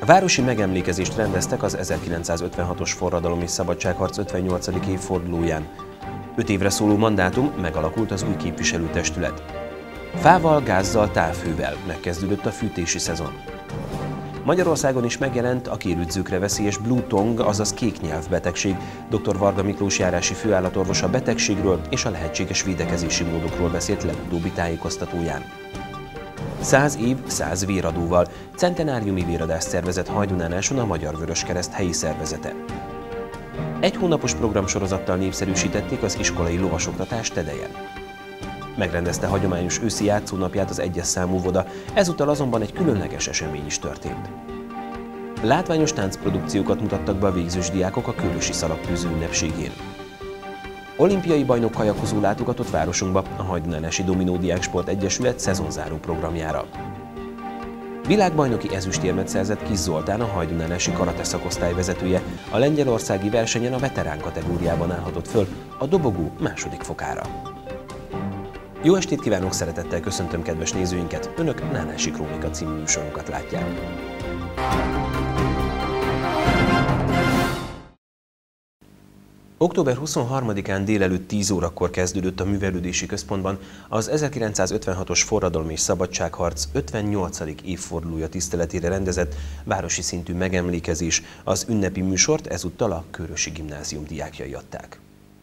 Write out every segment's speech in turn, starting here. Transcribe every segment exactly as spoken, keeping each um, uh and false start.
Városi megemlékezést rendeztek az ezerkilencszázötvenhatos forradalom és szabadságharc ötvennyolcadik évfordulóján. Öt évre szóló mandátum, megalakult az új képviselőtestület. Fával, gázzal, távhővel megkezdődött a fűtési szezon. Magyarországon is megjelent a kérődzőkre veszélyes Blue Tongue, azaz kéknyelv betegség. doktor Varga Miklós járási főállatorvos a betegségről és a lehetséges védekezési módokról beszélt legutóbbi tájékoztatóján. Száz év, száz véradóval. Centenáriumi véradás szervezett Hajdunánáson a Magyar Vöröskereszt helyi szervezete. Egy hónapos programsorozattal népszerűsítették az iskolai lovasoktatás Tedejen. Megrendezte hagyományos őszi játszónapját az egyes számú voda, ezúttal azonban egy különleges esemény is történt. Látványos táncprodukciókat mutattak be a végzős diákok a Kőrösi Szalagtűző ünnepségén. Olimpiai bajnok kajakozó látogatott városunkba a Hajdunánási Dominó Diáksport Egyesület szezonzáró programjára. Világbajnoki ezüstérmet szerzett Kis Zoltán, a hajdunánási karate szakosztály vezetője, a lengyelországi versenyen a veterán kategóriában állhatott föl a dobogó második fokára. Jó estét kívánok, szeretettel köszöntöm kedves nézőinket, Önök Nánási Krónika című műsorunkat látják. október huszonharmadikán délelőtt tíz órakor kezdődött a Művelődési Központban az ezerkilencszázötvenhatos forradalom és szabadságharc ötvennyolcadik évfordulója tiszteletére rendezett városi szintű megemlékezés. Az ünnepi műsort ezúttal a Kőrösi Gimnázium diákjai adták.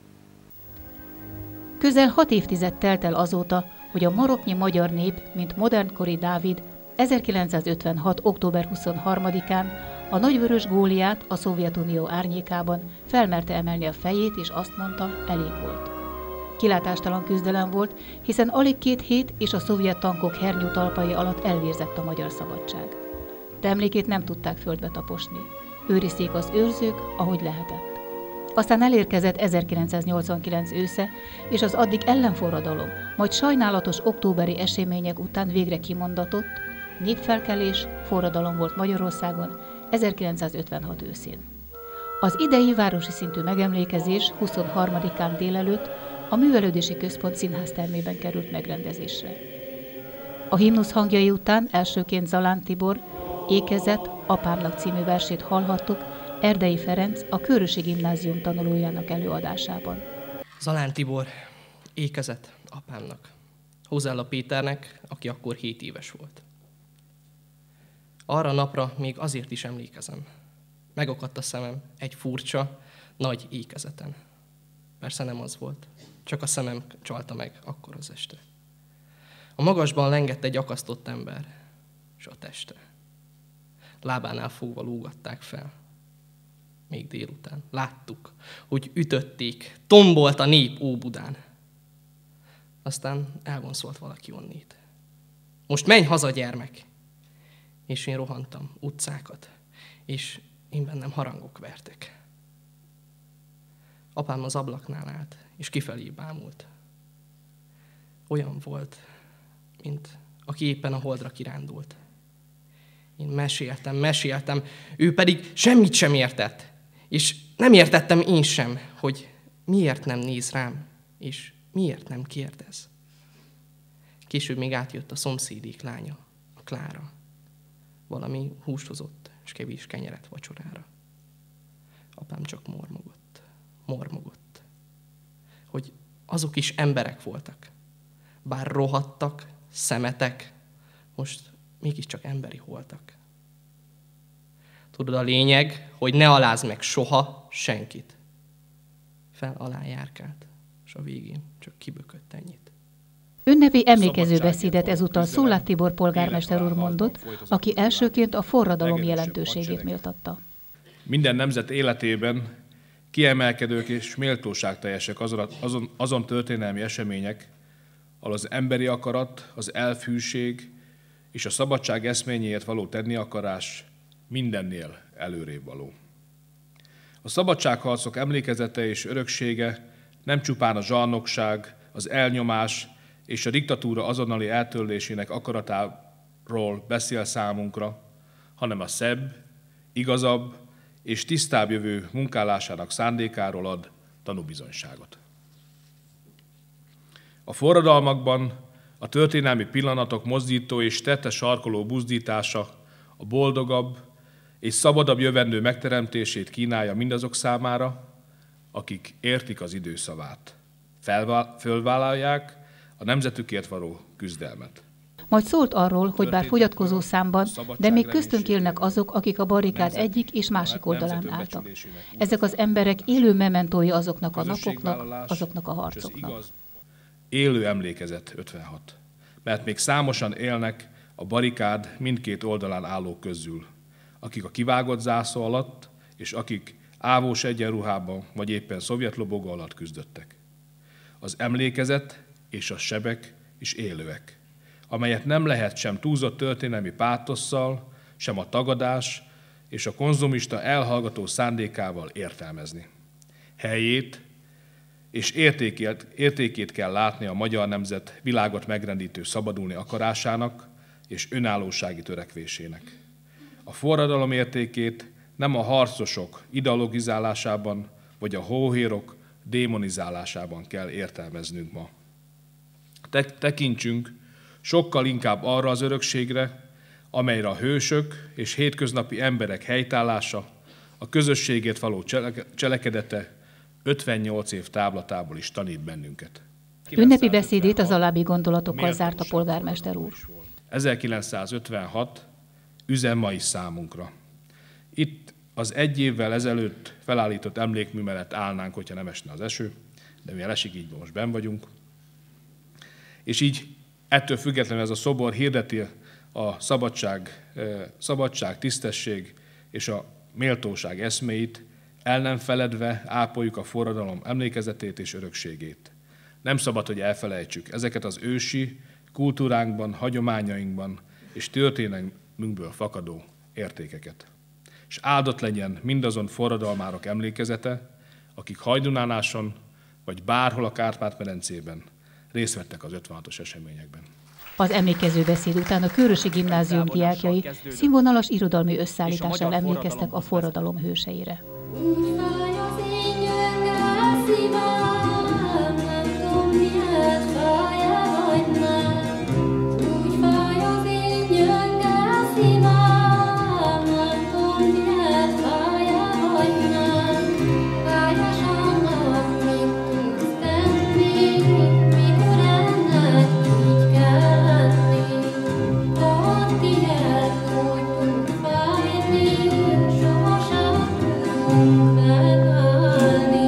Közel hat évtized telt el azóta, hogy a maroknyi magyar nép, mint modernkori Dávid, ezerkilencszázötvenhat. október huszonharmadikán a nagyvörös Góliát a Szovjetunió árnyékában felmerte emelni a fejét, és azt mondta, elég volt. Kilátástalan küzdelem volt, hiszen alig két hét és a szovjet tankok hernyó talpai alatt elvérzett a magyar szabadság. De emlékét nem tudták földbe taposni. Őrizték az őrzők, ahogy lehetett. Aztán elérkezett ezerkilencszáznyolcvankilenc ősze, és az addig ellenforradalom, majd sajnálatos októberi események után végre kimondatott, népfelkelés, forradalom volt Magyarországon ezerkilencszázötvenhat őszén. Az idei városi szintű megemlékezés huszonharmadikán délelőtt a Művelődési Központ színháztermében került megrendezésre. A himnusz hangjai után elsőként Zalán Tibor Ékezet, apámnak című versét hallhattuk Erdei Ferenc, a Kőrösi Gimnázium tanulójának előadásában. Zalán Tibor, Ékezet, apámnak. Hozzálla Péternek, aki akkor hét éves volt. Arra napra még azért is emlékezem. Megakadt a szemem egy furcsa, nagy ékezeten. Persze nem az volt, csak a szemem csalta meg akkor az este. A magasban lengett egy akasztott ember, és a teste. Lábánál fogva lógatták fel. Még délután láttuk, hogy ütötték, tombolt a nép Óbudán. Aztán elvonszolt valaki onnét. Most menj haza, gyermek! És én rohantam utcákat, és én bennem harangok vertek. Apám az ablaknál állt, és kifelé bámult. Olyan volt, mint aki éppen a holdra kirándult. Én meséltem, meséltem, ő pedig semmit sem értett. És nem értettem én sem, hogy miért nem néz rám, és miért nem kérdez. Később még átjött a szomszédék lánya, a Klára. Valami húst hozott, és kevés kenyeret vacsorára. Apám csak mormogott, mormogott, hogy azok is emberek voltak. Bár rohadtak, szemetek, most mégiscsak emberi voltak. Tudod, a lényeg, hogy ne alázd meg soha senkit. Fel alá járkált, és a végén csak kibökött ennyit. Ünnepi emlékező beszédet ezúttal Szólát Tibor polgármester úr mondott, aki elsőként a forradalom jelentőségét méltatta. Minden nemzet életében kiemelkedők és méltóságteljesek azon, azon, azon történelmi események, ahol az emberi akarat, az elfűség és a szabadság eszményéért való tenni akarás mindennél előrébb való. A szabadságharcok emlékezete és öröksége nem csupán a zsarnokság, az elnyomás és a diktatúra azonnali eltörlésének akaratáról beszél számunkra, hanem a szebb, igazabb és tisztább jövő munkálásának szándékáról ad tanúbizonyságot. A forradalmakban a történelmi pillanatok mozdító és tette sarkoló buzdítása a boldogabb és szabadabb jövendő megteremtését kínálja mindazok számára, akik értik az idő szavát, fölvállalják a nemzetükért való küzdelmet. Majd szólt arról, hogy bár fogyatkozó számban, de még köztünk élnek azok, akik a barrikád egyik és másik oldalán álltak. Ezek az emberek élő mementói azoknak a napoknak, azoknak a harcoknak. Élő emlékezet ötvenhat, mert még számosan élnek a barrikád mindkét oldalán állók közül, akik a kivágott zászló alatt, és akik ávós egyenruhában, vagy éppen szovjet lobogó alatt küzdöttek. Az emlékezet és a sebek is élőek, amelyet nem lehet sem túlzott történelmi pátosszal, sem a tagadás és a konzumista elhallgató szándékával értelmezni. Helyét és értékét, értékét kell látni a magyar nemzet világot megrendítő szabadulni akarásának és önállósági törekvésének. A forradalom értékét nem a harcosok ideologizálásában, vagy a hóhérok démonizálásában kell értelmeznünk ma. Tekintsünk sokkal inkább arra az örökségre, amelyre a hősök és hétköznapi emberek helytállása, a közösségért való cselekedete ötvennyolc év távlatából is tanít bennünket. Ünnepi beszédét az alábbi gondolatokkal zárt a polgármester úr. ezerkilencszázötvenhat üzen ma is számunkra. Itt az egy évvel ezelőtt felállított emlékmű mellett állnánk, hogyha nem esne az eső, de mivel esik, így most benn vagyunk. És így ettől függetlenül ez a szobor hirdeti a szabadság, szabadság, tisztesség és a méltóság eszméit, el nem feledve ápoljuk a forradalom emlékezetét és örökségét. Nem szabad, hogy elfelejtsük ezeket az ősi kultúránkban, hagyományainkban és történelmünkből fakadó értékeket. És áldott legyen mindazon forradalmárok emlékezete, akik Hajdunánáson vagy bárhol a Kárpát-medencében részt vettek az ötvenhatos eseményekben. Az emlékező beszéd után a Kőrösi Gimnázium diákjai színvonalas irodalmi összeállítással emlékeztek a forradalom hőseire. Úgy fáj az én gyönge szívem, nem tudom, miért fáj-e vagy nem. Úgy fáj az én gyönge szívem, nem tudom, miért fáj-e vagy nem. Fáj-e annak, mit tudsz tenni, mikor ennek így kell lenni. A tiéd úgy tud fájni, sohasem tudunk megállni.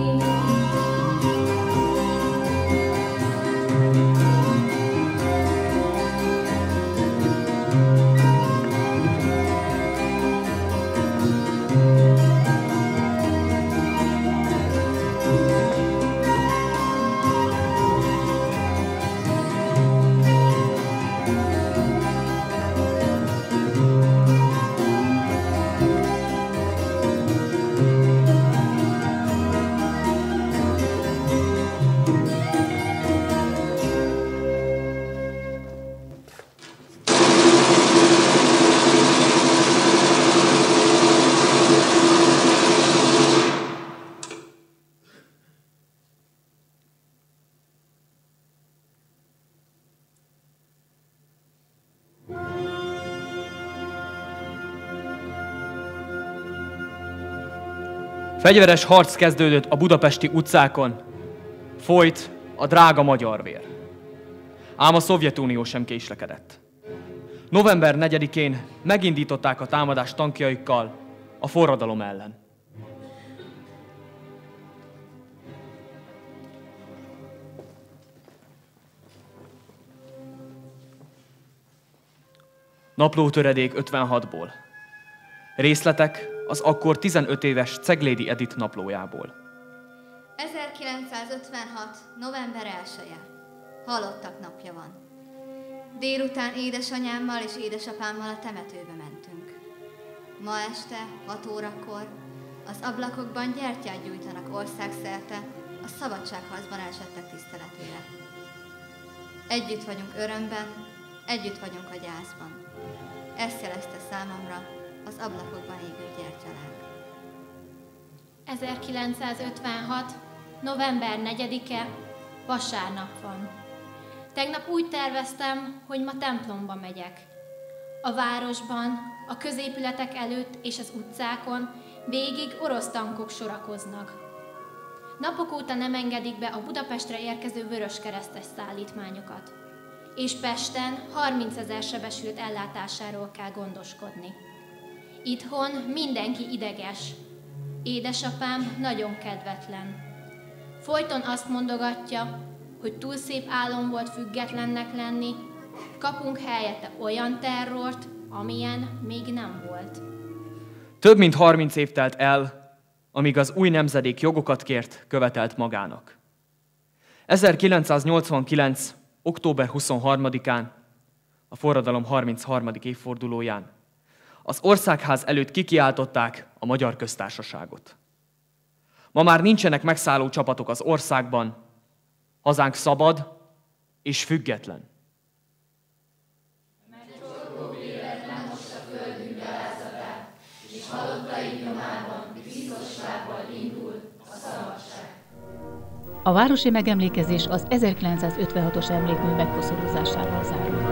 Fegyveres harc kezdődött a budapesti utcákon, folyt a drága magyar vér. Ám a Szovjetunió sem késlekedett. november negyedikén megindították a támadást tankjaikkal a forradalom ellen. Naplótöredék ötvenhatból. Részletek az akkor tizenöt éves Ceglédi Edith naplójából. ezerkilencszázötvenhat. november elseje. Halottak napja van. Délután édesanyámmal és édesapámmal a temetőbe mentünk. Ma este, hat órakor, az ablakokban gyertyát gyújtanak országszerte a szabadságharcban elsettek tiszteletére. Együtt vagyunk örömben, együtt vagyunk a gyászban. Ezt jelezte számomra az ablakokban égő gyertyaláng. ezerkilencszázötvenhat. november negyedike, vasárnap van. Tegnap úgy terveztem, hogy ma templomba megyek. A városban, a középületek előtt és az utcákon végig orosz tankok sorakoznak. Napok óta nem engedik be a Budapestre érkező vöröskeresztes szállítmányokat. És Pesten harmincezer sebesült ellátásáról kell gondoskodni. Itthon mindenki ideges. Édesapám nagyon kedvetlen. Folyton azt mondogatja, hogy túl szép álom volt függetlennek lenni, kapunk helyette olyan terrort, amilyen még nem volt. Több mint harminc év telt el, amíg az új nemzedék jogokat kért, követelt magának. ezerkilencszáznyolcvankilenc. október huszonharmadikán, a forradalom harmincharmadik évfordulóján az Országház előtt kikiáltották a Magyar Köztársaságot. Ma már nincsenek megszálló csapatok az országban, hazánk szabad és független. Megcsorgó véletlen most a földünk gyalázatát, és halottaink nyomában biztos lábbal indul a szabadság. A városi megemlékezés az ezerkilencszázötvenhatos emlékmű megkoszorúzásával zárult.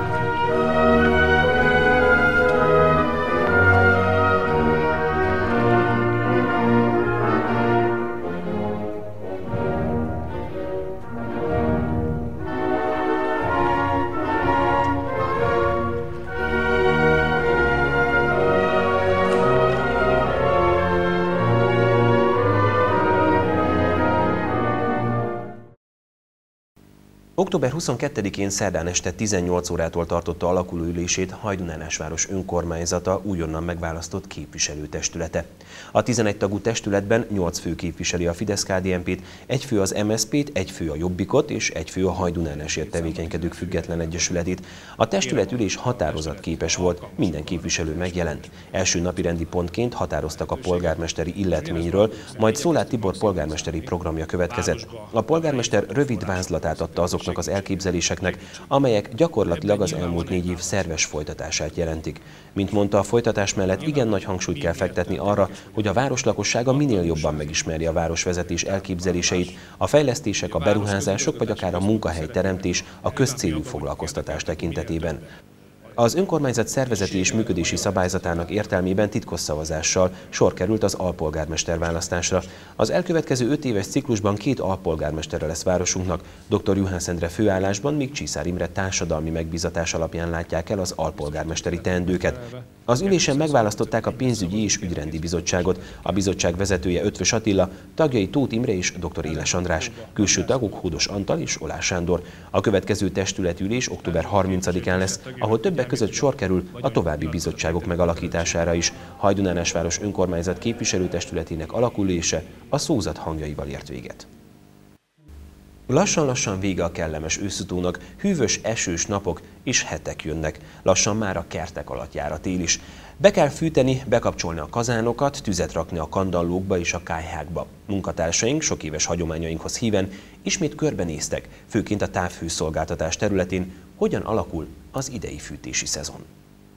október huszonkettedikén szerdán este tizennyolc órától tartotta alakulóülését Hajdú-Nánesváros önkormányzata újonnan megválasztott képviselőtestülete. A tizenegy tagú testületben nyolc fő képviseli a Fidesz-ká dé en pét, egy fő az em es zé pét, egy fő a Jobbikot és egy fő a Hajdú-Nánesért tevékenykedők független egyesületét. A testületülés határozatképes volt, minden képviselő megjelent. Első napirendi pontként határoztak a polgármesteri illetményről, majd Szolát Tibor polgármesteri programja következett. A polgármester rövid vázlatát adta azoknak az elképzeléseknek, amelyek gyakorlatilag az elmúlt négy év szerves folytatását jelentik. Mint mondta, a folytatás mellett igen nagy hangsúlyt kell fektetni arra, hogy a város lakossága minél jobban megismerje a városvezetés elképzeléseit, a fejlesztések, a beruházások vagy akár a munkahelyteremtés, a közcélú foglalkoztatás tekintetében. Az önkormányzat szervezeti és működési szabályzatának értelmében titkos szavazással sor került az alpolgármester választásra. Az elkövetkező öt éves ciklusban két alpolgármestere lesz városunknak, dr. Juhász Endre főállásban, míg Csiszár Imre társadalmi megbízatás alapján látják el az alpolgármesteri teendőket. Az ülésen megválasztották a pénzügyi és ügyrendi bizottságot. A bizottság vezetője Ötvös Attila, tagjai Tóth Imre és dr. Éles András, külső tagok Hódos Antal és Olás Sándor. A következő testületülés október harmincadikán lesz, ahol többek között sor kerül a további bizottságok megalakítására is. Hajdú-Nánesváros önkormányzat képviselőtestületének alakulése a szózat hangjaival ért véget. Lassan-lassan vége a kellemes őszutónak, hűvös, esős napok és hetek jönnek. Lassan már a kertek alatt jár a tél is. Be kell fűteni, bekapcsolni a kazánokat, tüzet rakni a kandallókba és a kályhákba. Munkatársaink sok éves hagyományainkhoz híven ismét körbenéztek, főként a távhőszolgáltatás területén, hogyan alakul az idei fűtési szezon.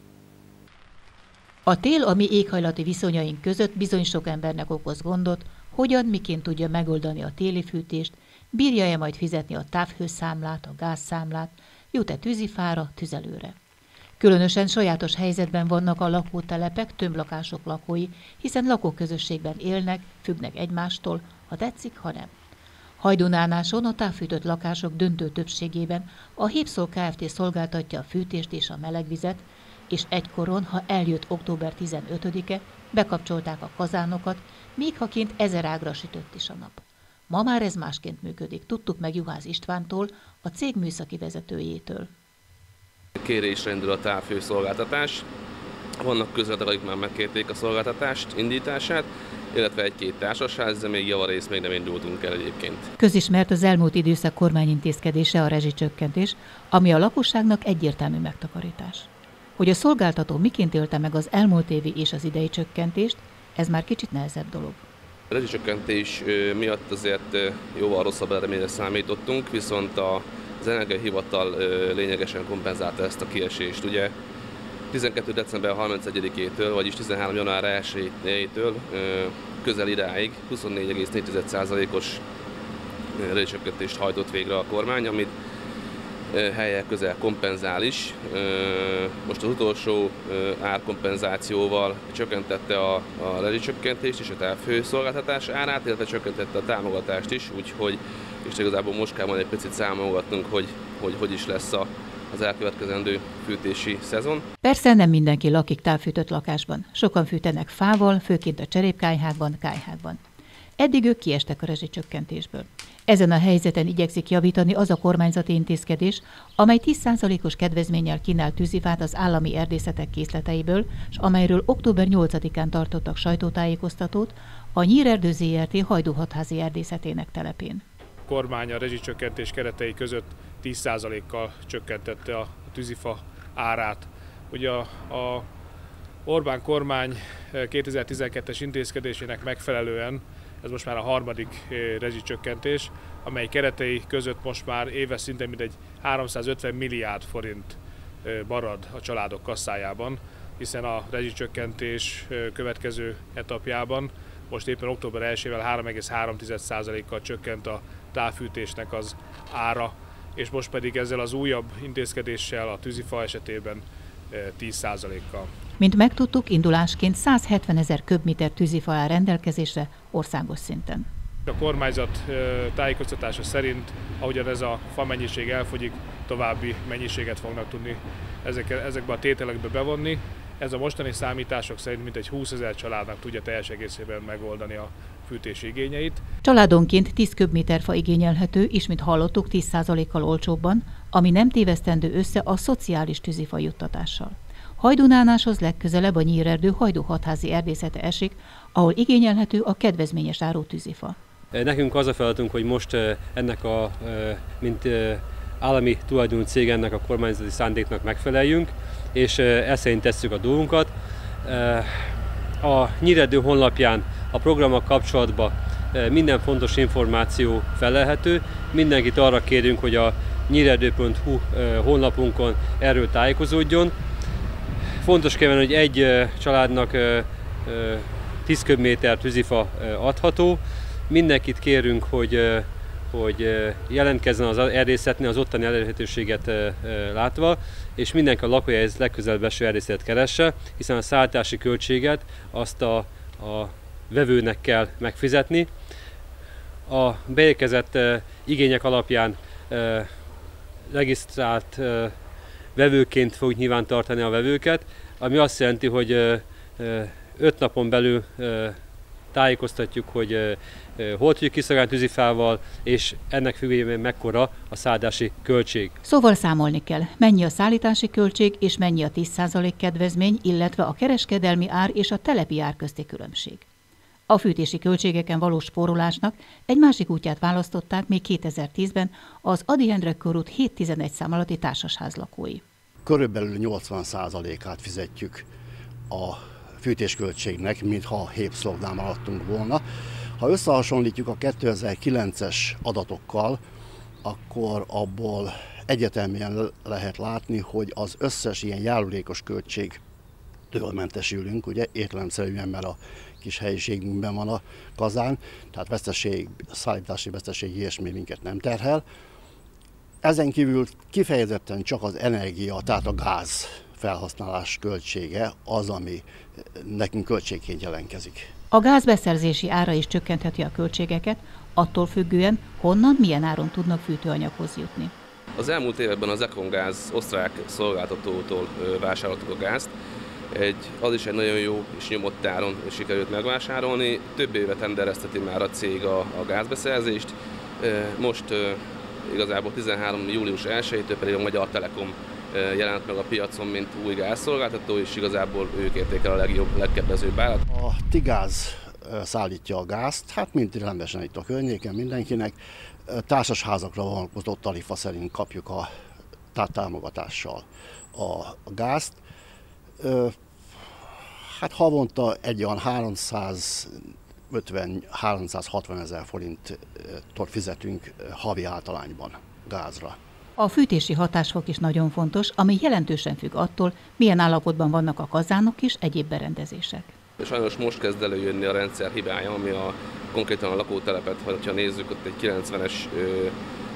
A tél a mi éghajlati viszonyaink között bizony sok embernek okoz gondot, hogyan, miként tudja megoldani a téli fűtést, bírja-e majd fizetni a távhőszámlát, a gázszámlát, jut-e tűzifára, tüzelőre. Különösen sajátos helyzetben vannak a lakótelepek, tömblakások lakói, hiszen lakóközösségben élnek, függnek egymástól, ha tetszik, ha nem. Hajdú-Nánáson a távfűtött lakások döntő többségében a Hépszol Kft. Szolgáltatja a fűtést és a melegvizet, és egykoron, ha eljött október tizenötödike, bekapcsolták a kazánokat, még ha kint ezer ágra sütött is a nap. Ma már ez másként működik, tudtuk meg Juhász Istvántól, a cég műszaki vezetőjétől. Kérésre indul a távhőszolgáltatás. Vannak közvetlenül, akik már megkérték a szolgáltatást, indítását, illetve egy-két társaság, de még javarész még nem indultunk el egyébként. Közismert az elmúlt időszak kormányintézkedése a rezsicsökkentés, ami a lakosságnak egyértelmű megtakarítás. Hogy a szolgáltató miként élte meg az elmúlt évi és az idei csökkentést, ez már kicsit nehezebb dolog. A rezsicsökkentés miatt azért jóval rosszabb eredményre számítottunk, viszont az Energiahivatal lényegesen kompenzálta ezt a kiesést. Ugye tizenkettő december harmincegyedikétől, vagyis tizenhárom január elsejétől közel idáig huszonnégy egész négy százalékos rezsicsökkentést hajtott végre a kormány, amit helyek közel kompenzál is. Most az utolsó árkompenzációval csökkentette a, a rezsicsökkentést és a távhőszolgáltatás árát, illetve csökkentette a támogatást is, úgyhogy és igazából most kell majd egy picit számolgatnunk, hogy hogy, hogy is lesz a, az elkövetkezendő fűtési szezon. Persze nem mindenki lakik távfűtött lakásban. Sokan fűtenek fával, főként a cserépkályhákban, kályhákban. Eddig ők kiestek a rezsicsökkentésből. Ezen a helyzeten igyekszik javítani az a kormányzati intézkedés, amely tíz százalékos kedvezménnyel kínál tűzifát az állami erdészetek készleteiből, és amelyről október nyolcadikán tartottak sajtótájékoztatót a Nyírerdő zé er té Hajdúhatházi erdészetének telepén. A kormány a rezsicsökkentés keretei között tíz százalékkal csökkentette a tűzifa árát. Ugye a, a Orbán kormány kétezer-tizenkettes intézkedésének megfelelően ez most már a harmadik rezsicsökkentés, amely keretei között most már éves szinten mindegy háromszázötven milliárd forint marad a családok kasszájában, hiszen a rezsicsökkentés következő etapjában most éppen október elsejével három egész három százalékkal csökkent a távfűtésnek az ára, és most pedig ezzel az újabb intézkedéssel a tűzifa esetében tíz százalékkal. Mint megtudtuk, indulásként százhetvenezer köbméter tűzifa áll rendelkezésre országos szinten. A kormányzat tájékoztatása szerint, ahogyan ez a fa mennyiség elfogyik, további mennyiséget fognak tudni ezekbe a tételekbe bevonni. Ez a mostani számítások szerint mintegy húszezer családnak tudja teljes egészében megoldani a fűtési igényeit. Családonként tíz köbméter fa igényelhető, ismét hallottuk tíz százalékkal olcsóbban, ami nem tévesztendő össze a szociális tűzifa juttatással. Hajdúnánáshoz legközelebb a Nyírerdő Hajdúhatházi erdészete esik, ahol igényelhető a kedvezményes árú tűzifa. Nekünk az a feladatunk, hogy most ennek a, mint állami tulajdonú cég ennek a kormányzati szándéknak megfeleljünk, és ezt szerint tesszük a dolgunkat. A Nyírerdő honlapján a programmal kapcsolatban minden fontos információ felelhető. Mindenkit arra kérünk, hogy a nyírerdő pont hu honlapunkon erről tájékozódjon. Fontos kiemelni, hogy egy családnak tíz köbméter tűzifa adható. Mindenkit kérünk, hogy, hogy jelentkezzen az erdészetnél az ottani elérhetőséget látva, és mindenki a lakóhelyhez legközelebb eső erdészetet keresse, hiszen a szállítási költséget azt a, a vevőnek kell megfizetni. A beérkezett igények alapján regisztrált vevőként fogjuk nyilván tartani a vevőket, ami azt jelenti, hogy öt napon belül tájékoztatjuk, hogy hol tudjuk kiszolgálni tűzifával, és ennek függvényében mekkora a szállási költség. Szóval számolni kell, mennyi a szállítási költség és mennyi a tíz százalék kedvezmény, illetve a kereskedelmi ár és a telepi ár közti különbség. A fűtési költségeken való spórolásnak egy másik útját választották még kétezer-tízben az Ady Endre körút hét tizenegy szám alatti társasház lakói. Körülbelül nyolcvan százalékát fizetjük a fűtésköltségnek, mintha a hépszlogdán maradtunk volna. Ha összehasonlítjuk a kétezer-kilences adatokkal, akkor abból egyetemben lehet látni, hogy az összes ilyen járulékos költségtől mentesülünk, ugye értelemszerűen, mert a kis helyiségünkben van a kazán, tehát veszteség, szállítási veszteség ilyesmi minket nem terhel. Ezen kívül kifejezetten csak az energia, tehát a gáz felhasználás költsége az, ami nekünk költségként jelentkezik. A gáz beszerzési ára is csökkentheti a költségeket, attól függően, honnan, milyen áron tudnak fűtőanyaghoz jutni. Az elmúlt években az Econgáz osztrák szolgáltatótól vásároltuk a gázt. Egy, az is egy nagyon jó és nyomott áron sikerült megvásárolni. Több éve tenderezteti már a cég a, a gázbeszerzést. Most igazából tizenhárom július elsejétől pedig a Magyar Telekom jelent meg a piacon, mint új gázszolgáltató, és igazából ők érték el a legjobb, legkedvezőbb árat. A Tigáz szállítja a gázt, hát mint rendesen itt a környéken mindenkinek. Társasházakra vonatkozó tarifa szerint kapjuk a támogatással a gázt. Hát havonta egy olyan háromszázötven-háromszázhatvan ezer forintot fizetünk havi általányban gázra. A fűtési hatásfok is nagyon fontos, ami jelentősen függ attól, milyen állapotban vannak a kazánok és egyéb berendezések. Sajnos most kezd előjönni a rendszer hibája, ami a, konkrétan a lakótelepet, ha nézzük, ott egy kilencvenes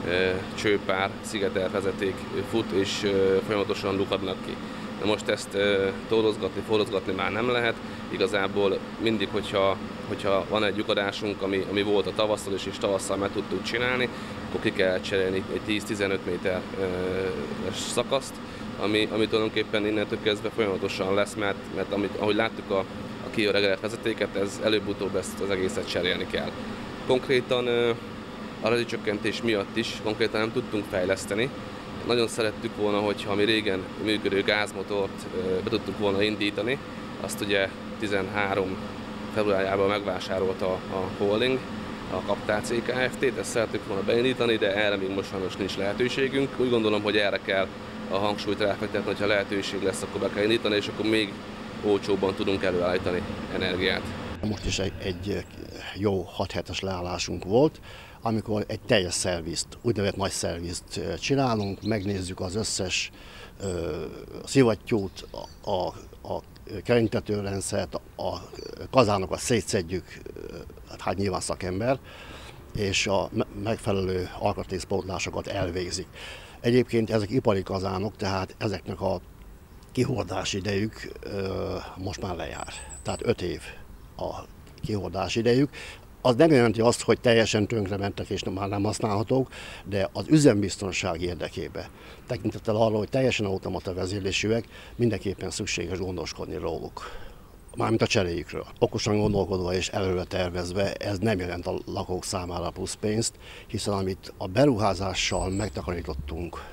csőpár, szigetelvezeték fut, és folyamatosan lukadnak ki. De most ezt torozgatni, forrozgatni már nem lehet. Igazából mindig, hogyha, hogyha van egy lyukadásunk, ami, ami volt a tavasszal is, és tavasszal meg tudtuk csinálni, akkor ki kell cserélni egy tíz-tizenöt méteres szakaszt, ami, ami tulajdonképpen innentől kezdve folyamatosan lesz, mert, mert amit, ahogy láttuk a, a kiöregedett vezetéket, ez előbb-utóbb ezt az egészet cserélni kell. Konkrétan a rezsicsökkentés miatt is konkrétan nem tudtunk fejleszteni. Nagyon szerettük volna, hogyha mi régen működő gázmotort be tudtuk volna indítani. Azt ugye tizenhárom februárjában megvásárolta a holding, a Kaptár cé ká ef té-t, ezt szerettük volna beindítani, de erre még most sajnos nincs lehetőségünk. Úgy gondolom, hogy erre kell a hangsúlyt ráfektetni, hogyha lehetőség lesz, akkor be kell indítani, és akkor még olcsóbban tudunk előállítani energiát. Most is egy, egy jó hat hetes leállásunk volt, amikor egy teljes szervizt, úgynevezett nagy szervizt csinálunk, megnézzük az összes ö, szivattyút, a, a, a keringtetőrendszert, a kazánokat szétszedjük, hát nyilván szakember, és a megfelelő alkatrészpótlásokat elvégzik. Egyébként ezek ipari kazánok, tehát ezeknek a kihordási idejük ö, most már lejár. Tehát öt év a kihordási idejük. Az nem jelenti azt, hogy teljesen tönkrementek és már nem használhatók, de az üzembiztonság érdekében, tekintettel arra, hogy teljesen automata vezérlésűek, mindenképpen szükséges gondoskodni róluk. Mármint a cseréjükről. Okosan gondolkodva és előre tervezve ez nem jelent a lakók számára plusz pénzt, hiszen amit a beruházással megtakarítottunk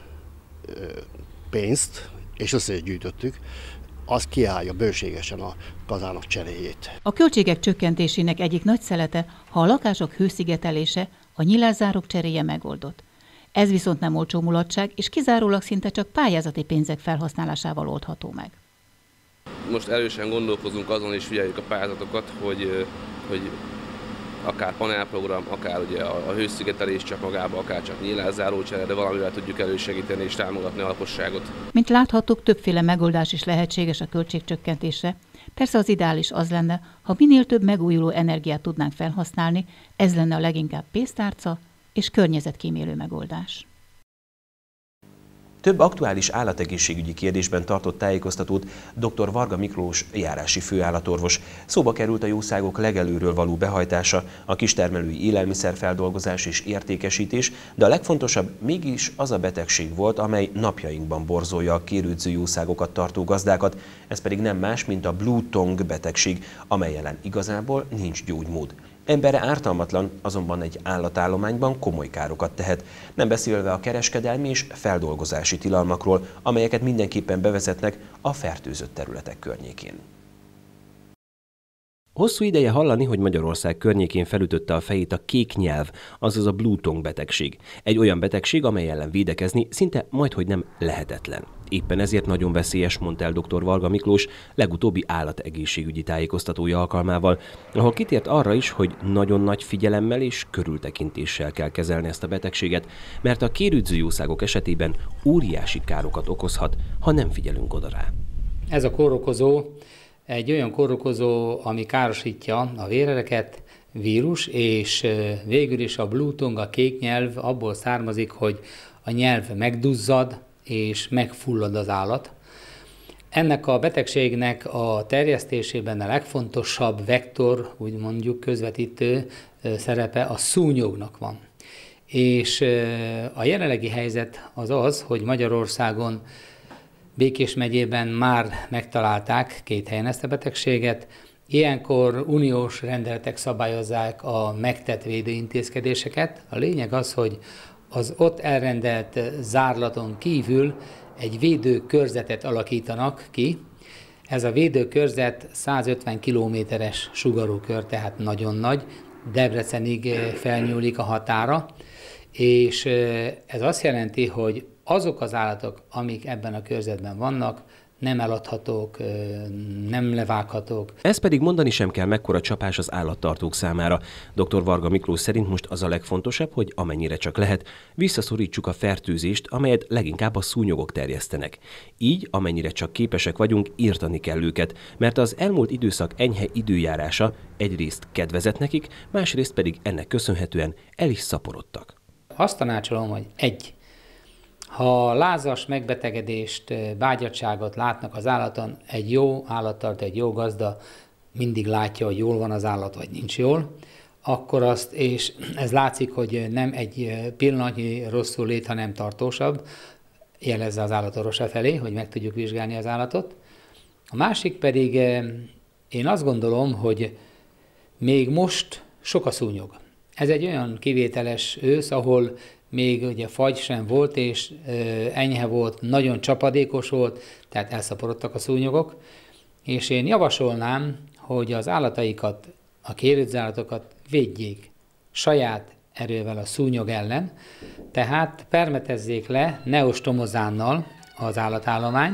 pénzt, és össze is gyűjtöttük, az kiállja bőségesen a kazánok cseréjét. A költségek csökkentésének egyik nagy szelete, ha a lakások hőszigetelése, a nyilászárok cseréje megoldott. Ez viszont nem olcsó mulatság, és kizárólag szinte csak pályázati pénzek felhasználásával oldható meg. Most erősen gondolkozunk azon, és figyeljük a pályázatokat, hogy, hogy akár panelprogram, akár ugye a hőszigetelés csak magába, akár csak nyílászárócsere, de valamivel tudjuk elősegíteni és támogatni a lakosságot. Mint láthattuk, többféle megoldás is lehetséges a költségcsökkentésre. Persze az ideális az lenne, ha minél több megújuló energiát tudnánk felhasználni, ez lenne a leginkább pénztárca és környezetkímélő megoldás. Több aktuális állategészségügyi kérdésben tartott tájékoztatót dr. Varga Miklós járási főállatorvos. Szóba került a jószágok legelőről való behajtása, a kistermelői élelmiszerfeldolgozás és értékesítés, de a legfontosabb mégis az a betegség volt, amely napjainkban borzolja a kérődző jószágokat tartó gazdákat, ez pedig nem más, mint a Blue Tongue betegség, amely ellen igazából nincs gyógymód. Emberre ártalmatlan, azonban egy állatállományban komoly károkat tehet, nem beszélve a kereskedelmi és feldolgozási tilalmakról, amelyeket mindenképpen bevezetnek a fertőzött területek környékén. Hosszú ideje hallani, hogy Magyarország környékén felütötte a fejét a kék nyelv, azaz a Blue Tongue betegség. Egy olyan betegség, amely ellen védekezni szinte majdhogy nem lehetetlen. Éppen ezért nagyon veszélyes, mondta el dr. Varga Miklós legutóbbi állategészségügyi tájékoztatója alkalmával, ahol kitért arra is, hogy nagyon nagy figyelemmel és körültekintéssel kell kezelni ezt a betegséget, mert a kérődző jószágok esetében óriási károkat okozhat, ha nem figyelünk oda rá. Ez a kórokozó egy olyan kórokozó, ami károsítja a vérereket, vírus, és végül is a Blue Tongue, a kék nyelv abból származik, hogy a nyelv megduzzad, és megfullad az állat. Ennek a betegségnek a terjesztésében a legfontosabb vektor, úgy mondjuk közvetítő szerepe a szúnyognak van. És a jelenlegi helyzet az az, hogy Magyarországon Békés megyében már megtalálták két helyen ezt a betegséget. Ilyenkor uniós rendeletek szabályozzák a megtett védőintézkedéseket. A lényeg az, hogy az ott elrendelt zárlaton kívül egy védőkörzetet alakítanak ki. Ez a védőkörzet százötven kilométeres sugarókör, tehát nagyon nagy, Debrecenig felnyúlik a határa, és ez azt jelenti, hogy azok az állatok, amik ebben a körzetben vannak, nem eladhatók, nem levághatók. Ez pedig mondani sem kell, mekkora csapás az állattartók számára. dr. Varga Miklós szerint most az a legfontosabb, hogy amennyire csak lehet, visszaszorítsuk a fertőzést, amelyet leginkább a szúnyogok terjesztenek. Így, amennyire csak képesek vagyunk, írtani kell őket, mert az elmúlt időszak enyhe időjárása egyrészt kedvezett nekik, másrészt pedig ennek köszönhetően el is szaporodtak. azt tanácsolom, hogy egy, ha lázas megbetegedést, bágyadtságot látnak az állaton, egy jó állattartó, egy jó gazda mindig látja, hogy jól van az állat, vagy nincs jól, akkor azt, és ez látszik, hogy nem egy pillanatnyi rosszul lét, hanem tartósabb, jelezze az állat orvosa felé, hogy meg tudjuk vizsgálni az állatot. A másik pedig, én azt gondolom, hogy még most sok a szúnyog. Ez egy olyan kivételes ősz, ahol még ugye fagy sem volt, és enyhe volt, nagyon csapadékos volt, tehát elszaporodtak a szúnyogok, és én javasolnám, hogy az állataikat, a kérődzálatokat védjék saját erővel a szúnyog ellen, tehát permetezzék le neostomozánnal az állatállományt,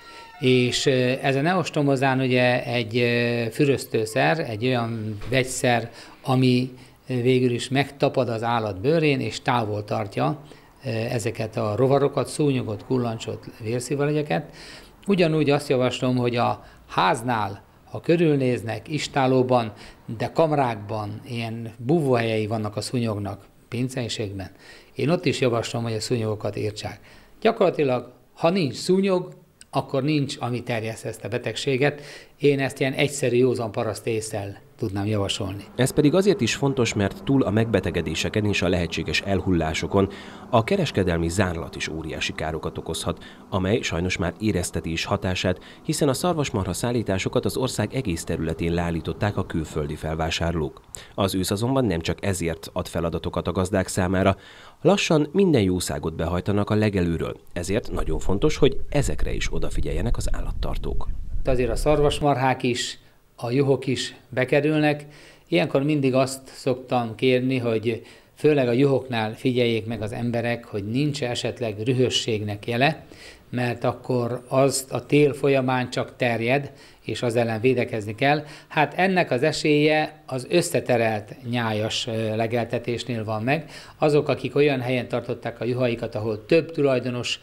és ez a neostomozán ugye egy füröztőszer, egy olyan vegyszer, ami végül is megtapad az állat bőrén, és távol tartja ezeket a rovarokat, szúnyogot, kullancsot, vérszívalagyeket. Ugyanúgy azt javaslom, hogy a háznál, ha körülnéznek istálóban, de kamrákban ilyen búvóhelyei vannak a szúnyognak, pinceiségben, én ott is javaslom, hogy a szúnyogokat írtsák. Gyakorlatilag, ha nincs szúnyog, akkor nincs, ami terjeszt ezt a betegséget. Én ezt ilyen egyszerű, józan paraszt ésszel tudnám javasolni. Ez pedig azért is fontos, mert túl a megbetegedéseken és a lehetséges elhullásokon a kereskedelmi zárlat is óriási károkat okozhat, amely sajnos már érezteti is hatását, hiszen a szarvasmarha szállításokat az ország egész területén leállították a külföldi felvásárlók. Az ősz azonban nem csak ezért ad feladatokat a gazdák számára, lassan minden jószágot behajtanak a legelőről, ezért nagyon fontos, hogy ezekre is odafigyeljenek az állattartók. Azért a szarvasmarhák is, a juhok is bekerülnek. Ilyenkor mindig azt szoktam kérni, hogy főleg a juhoknál figyeljék meg az emberek, hogy nincs esetleg rühösségnek jele, mert akkor az a tél folyamán csak terjed, és az ellen védekezni kell. Hát ennek az esélye az összeterelt nyájas legeltetésnél van meg. Azok, akik olyan helyen tartották a juhaikat, ahol több tulajdonos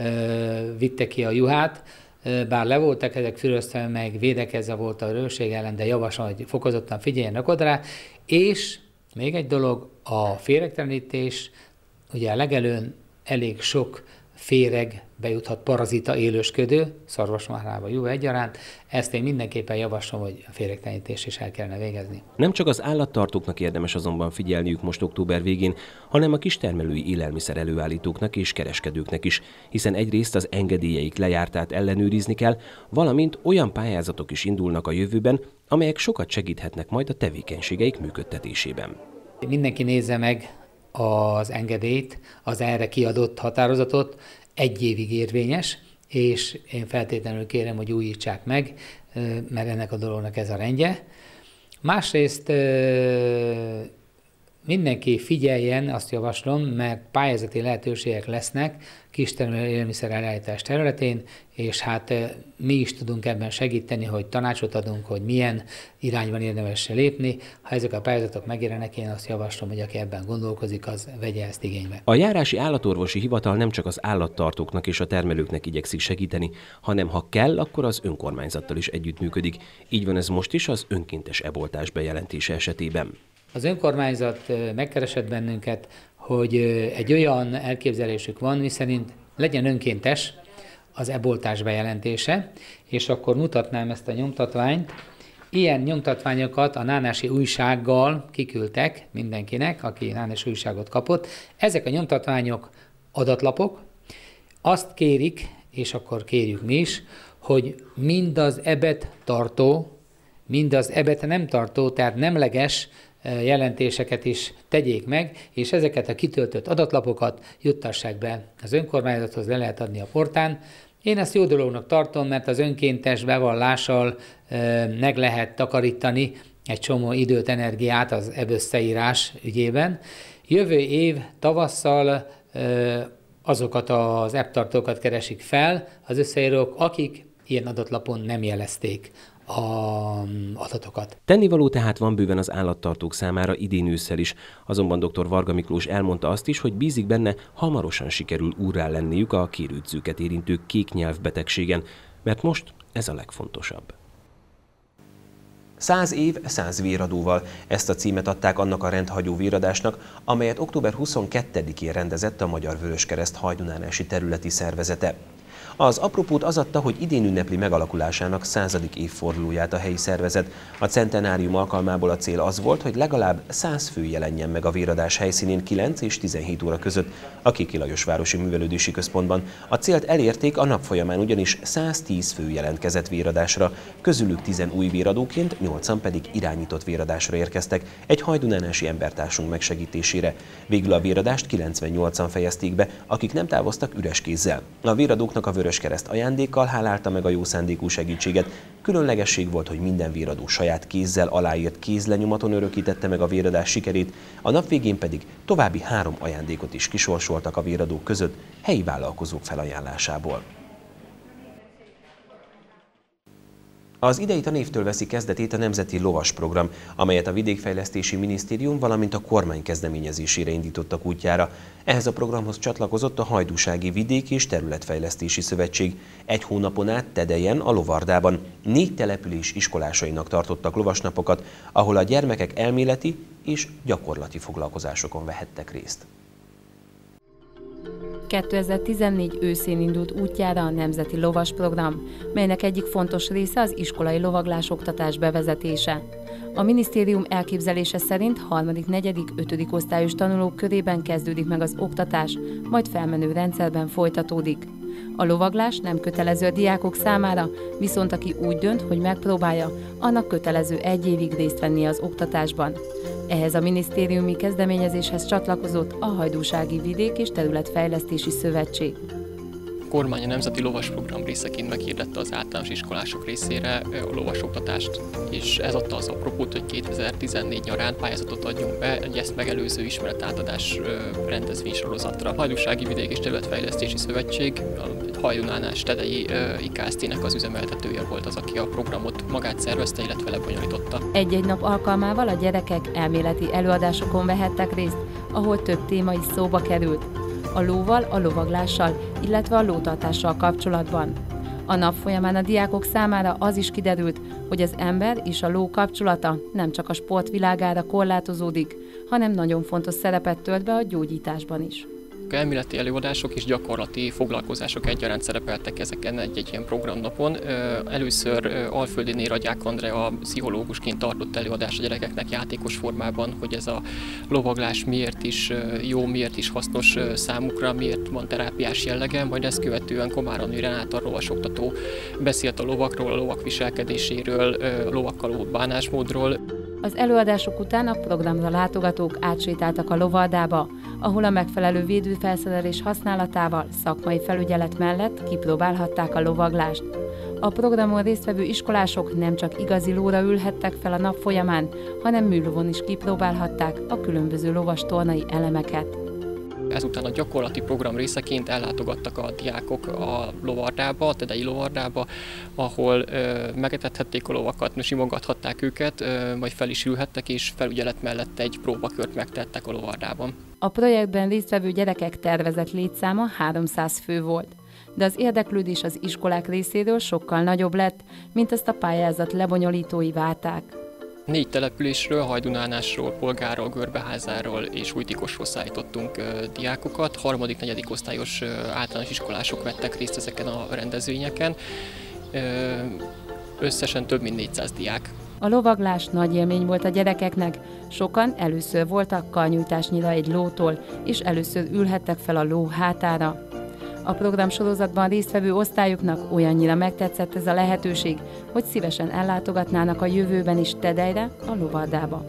ö, vitte ki a juhát, bár le voltak ezek füröztve, meg védekezve volt a rőség ellen, de javaslom, hogy fokozottan figyeljenek oda rá. És még egy dolog, a féregtelenítés, ugye a legelőn elég sok féreg bejuthat, parazita élősködő, szarvasmarhába, juha egyaránt. Ezt én mindenképpen javaslom, hogy a féregtelenítést is el kellene végezni. Nem csak az állattartóknak érdemes azonban figyelniük most október végén, hanem a kistermelői élelmiszer előállítóknak és kereskedőknek is, hiszen egyrészt az engedélyeik lejártát ellenőrizni kell, valamint olyan pályázatok is indulnak a jövőben, amelyek sokat segíthetnek majd a tevékenységeik működtetésében. Mindenki nézze meg az engedélyt, az erre kiadott határozatot, egy évig érvényes, és én feltétlenül kérem, hogy újítsák meg, mert ennek a dolognak ez a rendje. Másrészt mindenki figyeljen, azt javaslom, mert pályázati lehetőségek lesznek kistermelő élelmiszer ellállítás területén, és hát mi is tudunk ebben segíteni, hogy tanácsot adunk, hogy milyen irányban érdemes lépni. Ha ezek a pályázatok megjelennek, én azt javaslom, hogy aki ebben gondolkozik, az vegye ezt igénybe. A járási állatorvosi hivatal nem csak az állattartóknak és a termelőknek igyekszik segíteni, hanem ha kell, akkor az önkormányzattal is együttműködik. Így van ez most is az önkéntes eboltás bejelentése esetében. Az önkormányzat megkeresett bennünket, hogy egy olyan elképzelésük van, miszerint legyen önkéntes az eboltás bejelentése, és akkor mutatnám ezt a nyomtatványt. Ilyen nyomtatványokat a Nánási újsággal kiküldtek mindenkinek, aki Nánási újságot kapott. Ezek a nyomtatványok adatlapok, azt kérik, és akkor kérjük mi is, hogy mind az ebet tartó, mind az ebet nem tartó, tehát nemleges jelentéseket is tegyék meg, és ezeket a kitöltött adatlapokat juttassák be az önkormányzathoz, le lehet adni a portán. Én ezt jó dolognak tartom, mert az önkéntes bevallással e, meg lehet takarítani egy csomó időt, energiát az ebösszeírás ügyében. Jövő év tavasszal e, azokat az ebb-tartókat keresik fel az összeírók, akik ilyen adatlapon nem jelezték a adatokat. Tennivaló tehát van bőven az állattartók számára idén ősszel is, azonban dr. Varga Miklós elmondta azt is, hogy bízik benne, hamarosan sikerül úrrá lenniük a kérődzőket érintő kéknyelv betegségen, mert most ez a legfontosabb. Száz év, száz véradóval. Ezt a címet adták annak a rendhagyó véradásnak, amelyet október huszonkettedikén rendezett a Magyar Vöröskereszt hajdunánási területi szervezete. Az apropót az adta, hogy idén ünnepli megalakulásának századik évfordulóját a helyi szervezet. A centenárium alkalmából a cél az volt, hogy legalább száz fő jelenjen meg a véradás helyszínén kilenc és tizenhét óra között a Kéki-Lajos-városi Művelődési Központban. A célt elérték, a nap folyamán ugyanis száztíz fő jelentkezett véradásra, közülük tíz új véradóként, nyolcan pedig irányított véradásra érkeztek egy hajdunánási embertársunk megsegítésére. Végül a véradást kilencvennyolcan fejezték be, akik nem távoztak üres kézzel. A véradóknak a Vöröskereszt ajándékkal hálálta meg a jó szándékú segítséget. Különlegesség volt, hogy minden véradó saját kézzel aláírt kézlenyomaton örökítette meg a véradás sikerét, a nap végén pedig további három ajándékot is kisorsoltak a véradók között helyi vállalkozók felajánlásából. Az idei tanévtől veszi kezdetét a Nemzeti Lovas Program, amelyet a Vidékfejlesztési Minisztérium, valamint a kormány kezdeményezésére indítottak útjára. Ehhez a programhoz csatlakozott a Hajdúsági Vidék- és Területfejlesztési Szövetség. Egy hónapon át Tedejen, a Lovardában négy település iskolásainak tartottak lovasnapokat, ahol a gyermekek elméleti és gyakorlati foglalkozásokon vehettek részt. kétezer-tizennégy őszén indult útjára a Nemzeti Lovas Program, melynek egyik fontos része az iskolai lovaglás oktatás bevezetése. A minisztérium elképzelése szerint harmadik, negyedik, ötödik osztályos tanulók körében kezdődik meg az oktatás, majd felmenő rendszerben folytatódik. A lovaglás nem kötelező a diákok számára, viszont aki úgy dönt, hogy megpróbálja, annak kötelező egy évig részt venni az oktatásban. Ehhez a minisztériumi kezdeményezéshez csatlakozott a Hajdúsági Vidék- és Területfejlesztési Szövetség. A kormány a Nemzeti Lovas Program részeként meghirdette az általános iskolások részére a lovasoktatást, és ez adta az apropót, hogy kétezer-tizennégy nyarán pályázatot adjunk be egy ezt megelőző ismeretátadás rendezvénysorozatra. A Hajdúsági Vidék- és Területfejlesztési Szövetség, a hajdunánás tedei i ká es té-nek az üzemeltetője volt az, aki a programot magát szervezte, illetve lebonyolította. Egy-egy nap alkalmával a gyerekek elméleti előadásokon vehettek részt, ahol több téma is szóba került. A lóval, a lovaglással, illetve a lótartással kapcsolatban. A nap folyamán a diákok számára az is kiderült, hogy az ember és a ló kapcsolata nem csak a sport világára korlátozódik, hanem nagyon fontos szerepet tölt be a gyógyításban is. Elméleti előadások és gyakorlati foglalkozások egyaránt szerepeltek ezeken egy-egy ilyen programnapon. Először Alföldi Ragyák Andrea pszichológusként tartott előadást a gyerekeknek játékos formában, hogy ez a lovaglás miért is jó, miért is hasznos számukra, miért van terápiás jellege, majd ezt követően Komáromi Renáta lovasoktató beszélt a lovakról, a lovak viselkedéséről, a lovakkal való bánásmódról. Az előadások után a programra látogatók átsétáltak a lovardába, ahol a megfelelő védőfelszerelés használatával szakmai felügyelet mellett kipróbálhatták a lovaglást. A programon résztvevő iskolások nem csak igazi lóra ülhettek fel a nap folyamán, hanem műlovon is kipróbálhatták a különböző lovastornai elemeket. Ezután a gyakorlati program részeként ellátogattak a diákok a lovardába, a tedei lovardába, ahol ö, megetethették a lovakat, simogathatták őket, ö, majd fel is ülhettek, és felügyelet mellett egy próbakört megtettek a lovardában. A projektben résztvevő gyerekek tervezett létszáma háromszáz fő volt, de az érdeklődés az iskolák részéről sokkal nagyobb lett, mint ezt a pályázat lebonyolítói várták. Négy településről, Hajdunánásról, Polgárról, Görbeházáról és Újtikosról szállítottunk uh, diákokat. Harmadik, negyedik osztályos uh, általános iskolások vettek részt ezeken a rendezvényeken. Uh, összesen több mint négyszáz diák. A lovaglás nagy élmény volt a gyerekeknek. Sokan először voltak karnyújtásnyira egy lótól, és először ülhettek fel a ló hátára. A programsorozatban résztvevő osztályoknak olyannyira megtetszett ez a lehetőség, hogy szívesen ellátogatnának a jövőben is Tedelyre, a lovardába.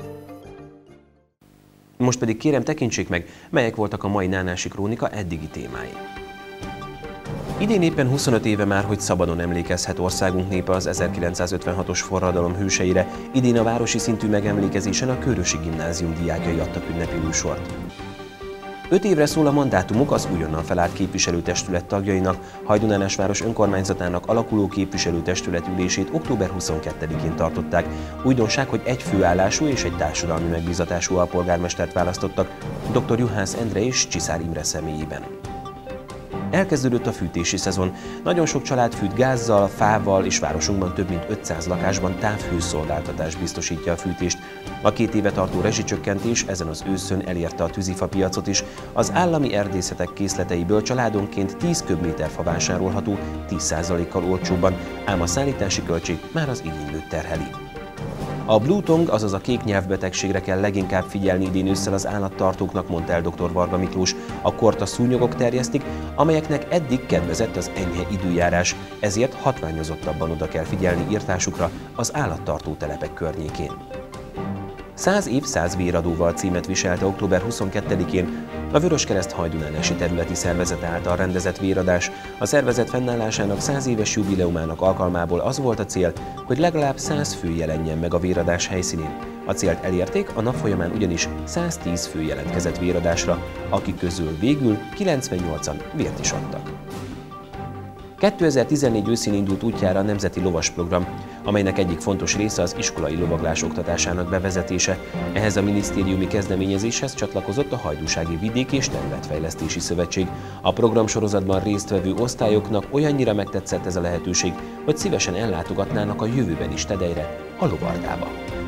Most pedig kérem, tekintsék meg, melyek voltak a mai Nánási Krónika eddigi témái. Idén éppen huszonöt éve már, hogy szabadon emlékezhet országunk népe az ezerkilencszázötvenhatos forradalom hőseire. Idén a városi szintű megemlékezésen a Kőrösi Gimnázium diákjai adtak ünnepi műsort. Öt évre szól a mandátumuk az újonnan felállt képviselőtestület tagjainak. Hajdunánásváros önkormányzatának alakuló képviselőtestület ülését október huszonkettedikén tartották. Újdonság, hogy egy főállású és egy társadalmi megbízatású alpolgármestert választottak, dr. Juhász Endre és Csiszár Imre személyében. Elkezdődött a fűtési szezon. Nagyon sok család fűt gázzal, fával, és városunkban több mint ötszáz lakásban távhőszolgáltatás biztosítja a fűtést. A két éve tartó rezsicsökkentés ezen az őszön elérte a tűzifa piacot is. Az állami erdészetek készleteiből családonként tíz köbméter fa vásárolható tíz százalékkal olcsóbban, ám a szállítási költség már az igénylőt terheli. A bluetong, azaz a kék nyelvbetegségre kell leginkább figyelni idén ősszel az állattartóknak, mondta el dr. Varga Miklós. A kort a szúnyogok terjesztik, amelyeknek eddig kedvezett az enyhe időjárás, ezért hatványozottabban oda kell figyelni irtásukra az állattartó telepek környékén. Száz év száz véradóval címet viselte október huszonkettedikén a Vöröskereszt hajdunánási területi szervezete által rendezett véradás. A szervezet fennállásának száz éves jubileumának alkalmából az volt a cél, hogy legalább száz fő jelenjen meg a véradás helyszínén. A célt elérték, a nap folyamán ugyanis száztíz fő jelentkezett véradásra, akik közül végül kilencvennyolcan vért is adtak. kétezer-tizennégy őszén indult útjára a Nemzeti Lovas Program, amelynek egyik fontos része az iskolai lovaglás oktatásának bevezetése. Ehhez a minisztériumi kezdeményezéshez csatlakozott a Hajdúsági Vidék- és Területfejlesztési Szövetség. A programsorozatban résztvevő osztályoknak olyannyira megtetszett ez a lehetőség, hogy szívesen ellátogatnának a jövőben is Tedelyre, a Lovardába.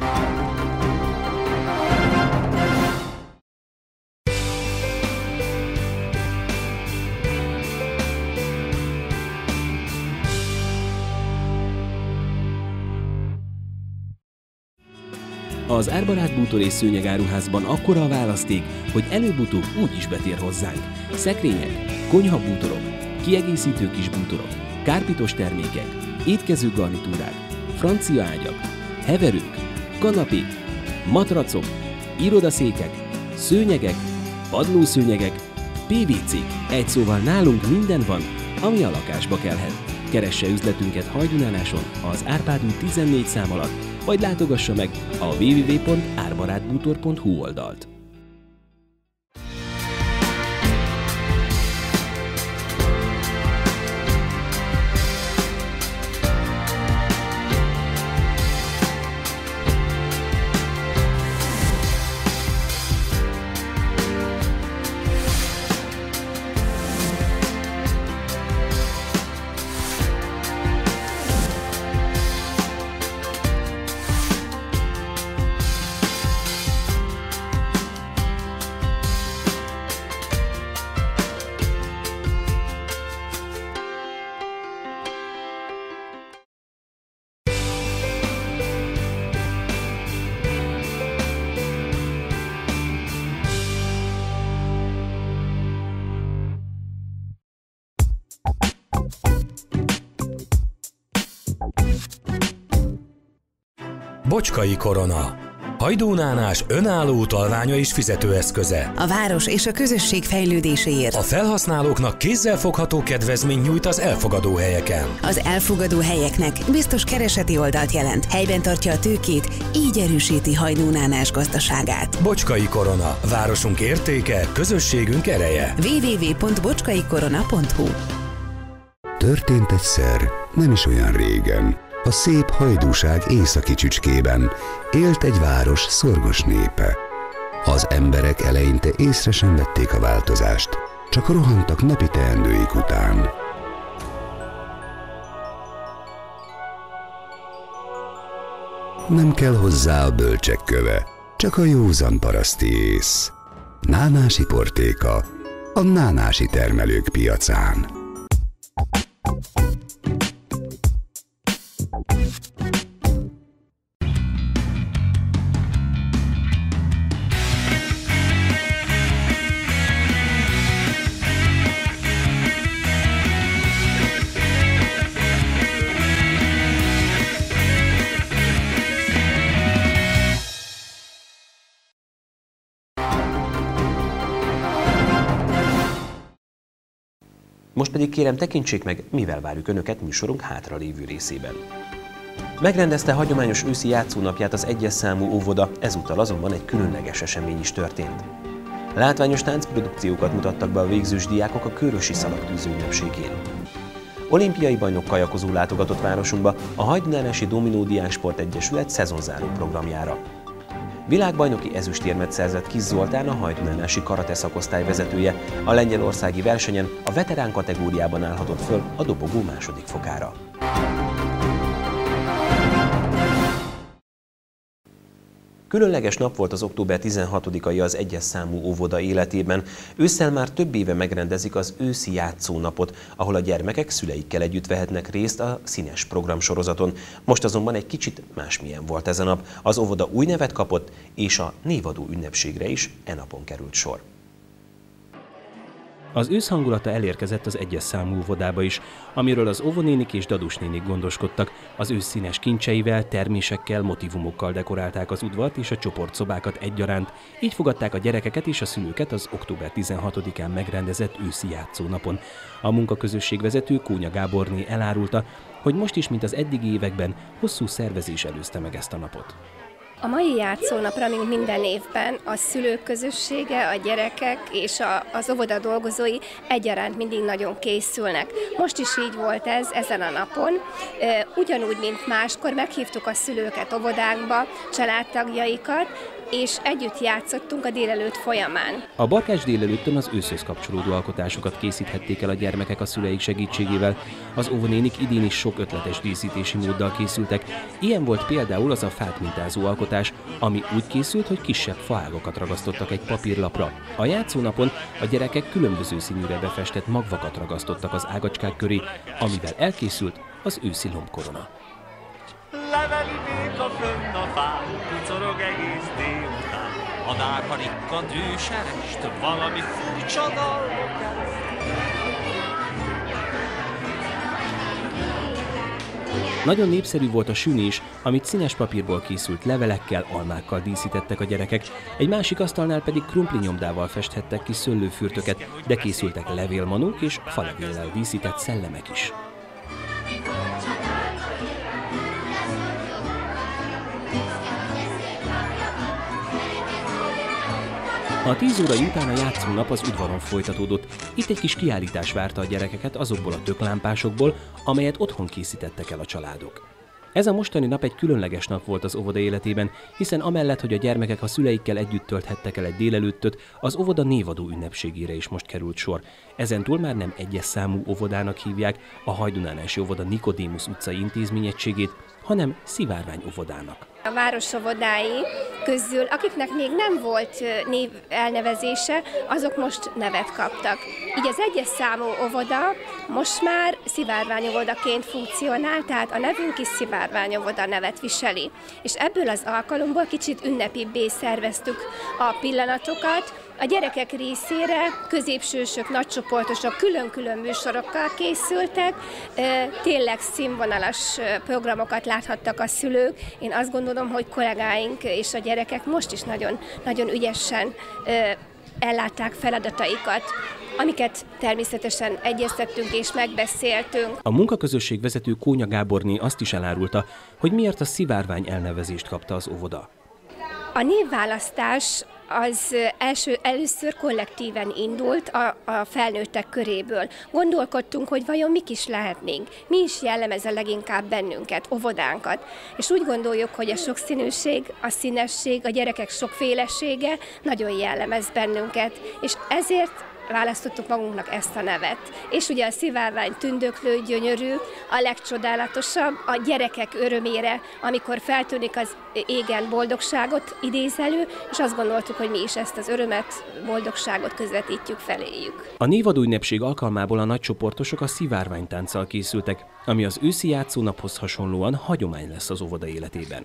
Az Árbarát bútor és szőnyegáruházban akkora a választék, hogy előbb-utóbb úgy is betér hozzánk. Szekrények, konyhabútorok, kiegészítő kis bútorok, kárpitos termékek, étkező garnitúrák, francia ágyak, heverők, kanapék, matracok, irodaszékek, szőnyegek, padlószőnyegek, pé vé cék. Egy szóval nálunk minden van, ami a lakásba kellhet. Keresse üzletünket Hajdunánáson az Árpád út tizennégy szám alatt, vagy látogassa meg a double-u double-u double-u pont árbarátbútor pont hu oldalt. Bocskai Korona. Hajdúnánás önálló utalványa és fizetőeszköze. A város és a közösség fejlődéséért. A felhasználóknak kézzelfogható kedvezményt nyújt az elfogadó helyeken. Az elfogadó helyeknek biztos kereseti oldalt jelent. Helyben tartja a tőkét, így erősíti Hajdúnánás gazdaságát. Bocskai Korona. Városunk értéke, közösségünk ereje. double-u double-u double-u pont bocskai korona pont hu. Történt egyszer, nem is olyan régen, a szép Hajdúság északi csücskében élt egy város szorgos népe. Az emberek eleinte észre sem vették a változást, csak rohantak napi teendőik után. Nem kell hozzá a bölcsek köve, csak a józan paraszti ész. Nánási portéka, a nánási termelők piacán. Most pedig kérem, tekintsék meg, mivel várjuk Önöket műsorunk hátralévő részében. Megrendezte hagyományos őszi játszónapját az egyes számú óvoda, ezúttal azonban egy különleges esemény is történt. Látványos táncprodukciókat mutattak be a végzős diákok a Körösi Szalagtűző ünnepségén. Olimpiai bajnok kajakozó látogatott városunkba a Hajdúnánási Dominó Diáksport Egyesület szezonzáró programjára. Világbajnoki ezüstérmet szerzett Kiss Zoltán, a hajdunánási karate szakosztály vezetője. A lengyelországi versenyen a veterán kategóriában állhatott föl a dobogó második fokára. Különleges nap volt az október tizenhatodikai az egyes számú óvoda életében. Ősszel már több éve megrendezik az őszi játszónapot, ahol a gyermekek szüleikkel együtt vehetnek részt a színes programsorozaton. Most azonban egy kicsit másmilyen volt ez a nap. Az óvoda új nevet kapott, és a névadó ünnepségre is e napon került sor. Az ősz hangulata elérkezett az egyes számú óvodába is, amiről az óvonénik és dadusnénik gondoskodtak. Az ősz színes kincseivel, termésekkel, motivumokkal dekorálták az udvart és a csoportszobákat egyaránt. Így fogadták a gyerekeket és a szülőket az október tizenhatodikán megrendezett őszi játszónapon. A munkaközösségvezető Kónya Gáborné elárulta, hogy most is, mint az eddigi években, hosszú szervezés előzte meg ezt a napot. A mai játszónapra, mint minden évben, a szülők közössége, a gyerekek és a, az óvoda dolgozói egyaránt mindig nagyon készülnek. Most is így volt ez ezen a napon. Ugyanúgy, mint máskor meghívtuk a szülőket óvodánkba, családtagjaikat, és együtt játszottunk a délelőtt folyamán. A Barkács délelőttön az őszhöz kapcsolódó alkotásokat készíthették el a gyermekek a szüleik segítségével. Az óvonénik idén is sok ötletes díszítési móddal készültek. Ilyen volt például az a fát mintázó alkotás, ami úgy készült, hogy kisebb faágokat ragasztottak egy papírlapra. A játszónapon a gyerekek különböző színűre befestett magvakat ragasztottak az ágacskák köré, amivel elkészült az őszi lombkorona. Leveli béka fönn a fán, kucorog egész délután. Madár, ha rikkant őserest, valami furcsa dalbokát. Nagyon népszerű volt a süni is, amit színes papírból készült levelekkel, almákkal díszítettek a gyerekek. Egy másik asztalnál pedig krumplinyomdával festhettek ki szőlőfürtöket, de készültek levélmanók és falevéllel díszített szellemek is. A tíz órai után a játszónap az udvaron folytatódott. Itt egy kis kiállítás várta a gyerekeket azokból a töklámpásokból, amelyet otthon készítettek el a családok. Ez a mostani nap egy különleges nap volt az óvoda életében, hiszen amellett, hogy a gyermekek a szüleikkel együtt tölthettek el egy délelőttöt, az óvoda névadó ünnepségére is most került sor. Ezentúl már nem egyes számú óvodának hívják a hajdunánási óvoda Nikodémusz utcai intézményegységét, hanem Szivárvány óvodának. A város óvodái közül, akiknek még nem volt név elnevezése, azok most nevet kaptak. Így az egyes számú óvoda most már Szivárvány óvodaként funkcionál, tehát a nevünk is Szivárvány óvoda nevet viseli. És ebből az alkalomból kicsit ünnepibbé szerveztük a pillanatokat. A gyerekek részére középsősök, nagycsoportosok külön-külön műsorokkal készültek, tényleg színvonalas programokat láthattak a szülők. Én azt gondolom, hogy kollégáink és a gyerekek most is nagyon, nagyon ügyesen ellátták feladataikat, amiket természetesen egyeztettünk és megbeszéltünk. A munkaközösség vezető Kónya Gáborné azt is elárulta, hogy miért a Szivárvány elnevezést kapta az óvoda. A névválasztás az első, először kollektíven indult a, a felnőttek köréből. Gondolkodtunk, hogy vajon mik is lehetnénk, mi is jellemez a leginkább bennünket, óvodánkat. És úgy gondoljuk, hogy a sokszínűség, a színesség, a gyerekek sokfélesége nagyon jellemez bennünket, és ezért választottuk magunknak ezt a nevet. És ugye a Szivárvány tündöklő, gyönyörű, a legcsodálatosabb, a gyerekek örömére, amikor feltűnik az égen boldogságot idézelő, és azt gondoltuk, hogy mi is ezt az örömet, boldogságot közvetítjük feléjük. A névadó ünnepség alkalmából a nagycsoportosok a szivárványtánccal készültek, ami az őszi játszónaphoz hasonlóan hagyomány lesz az óvoda életében.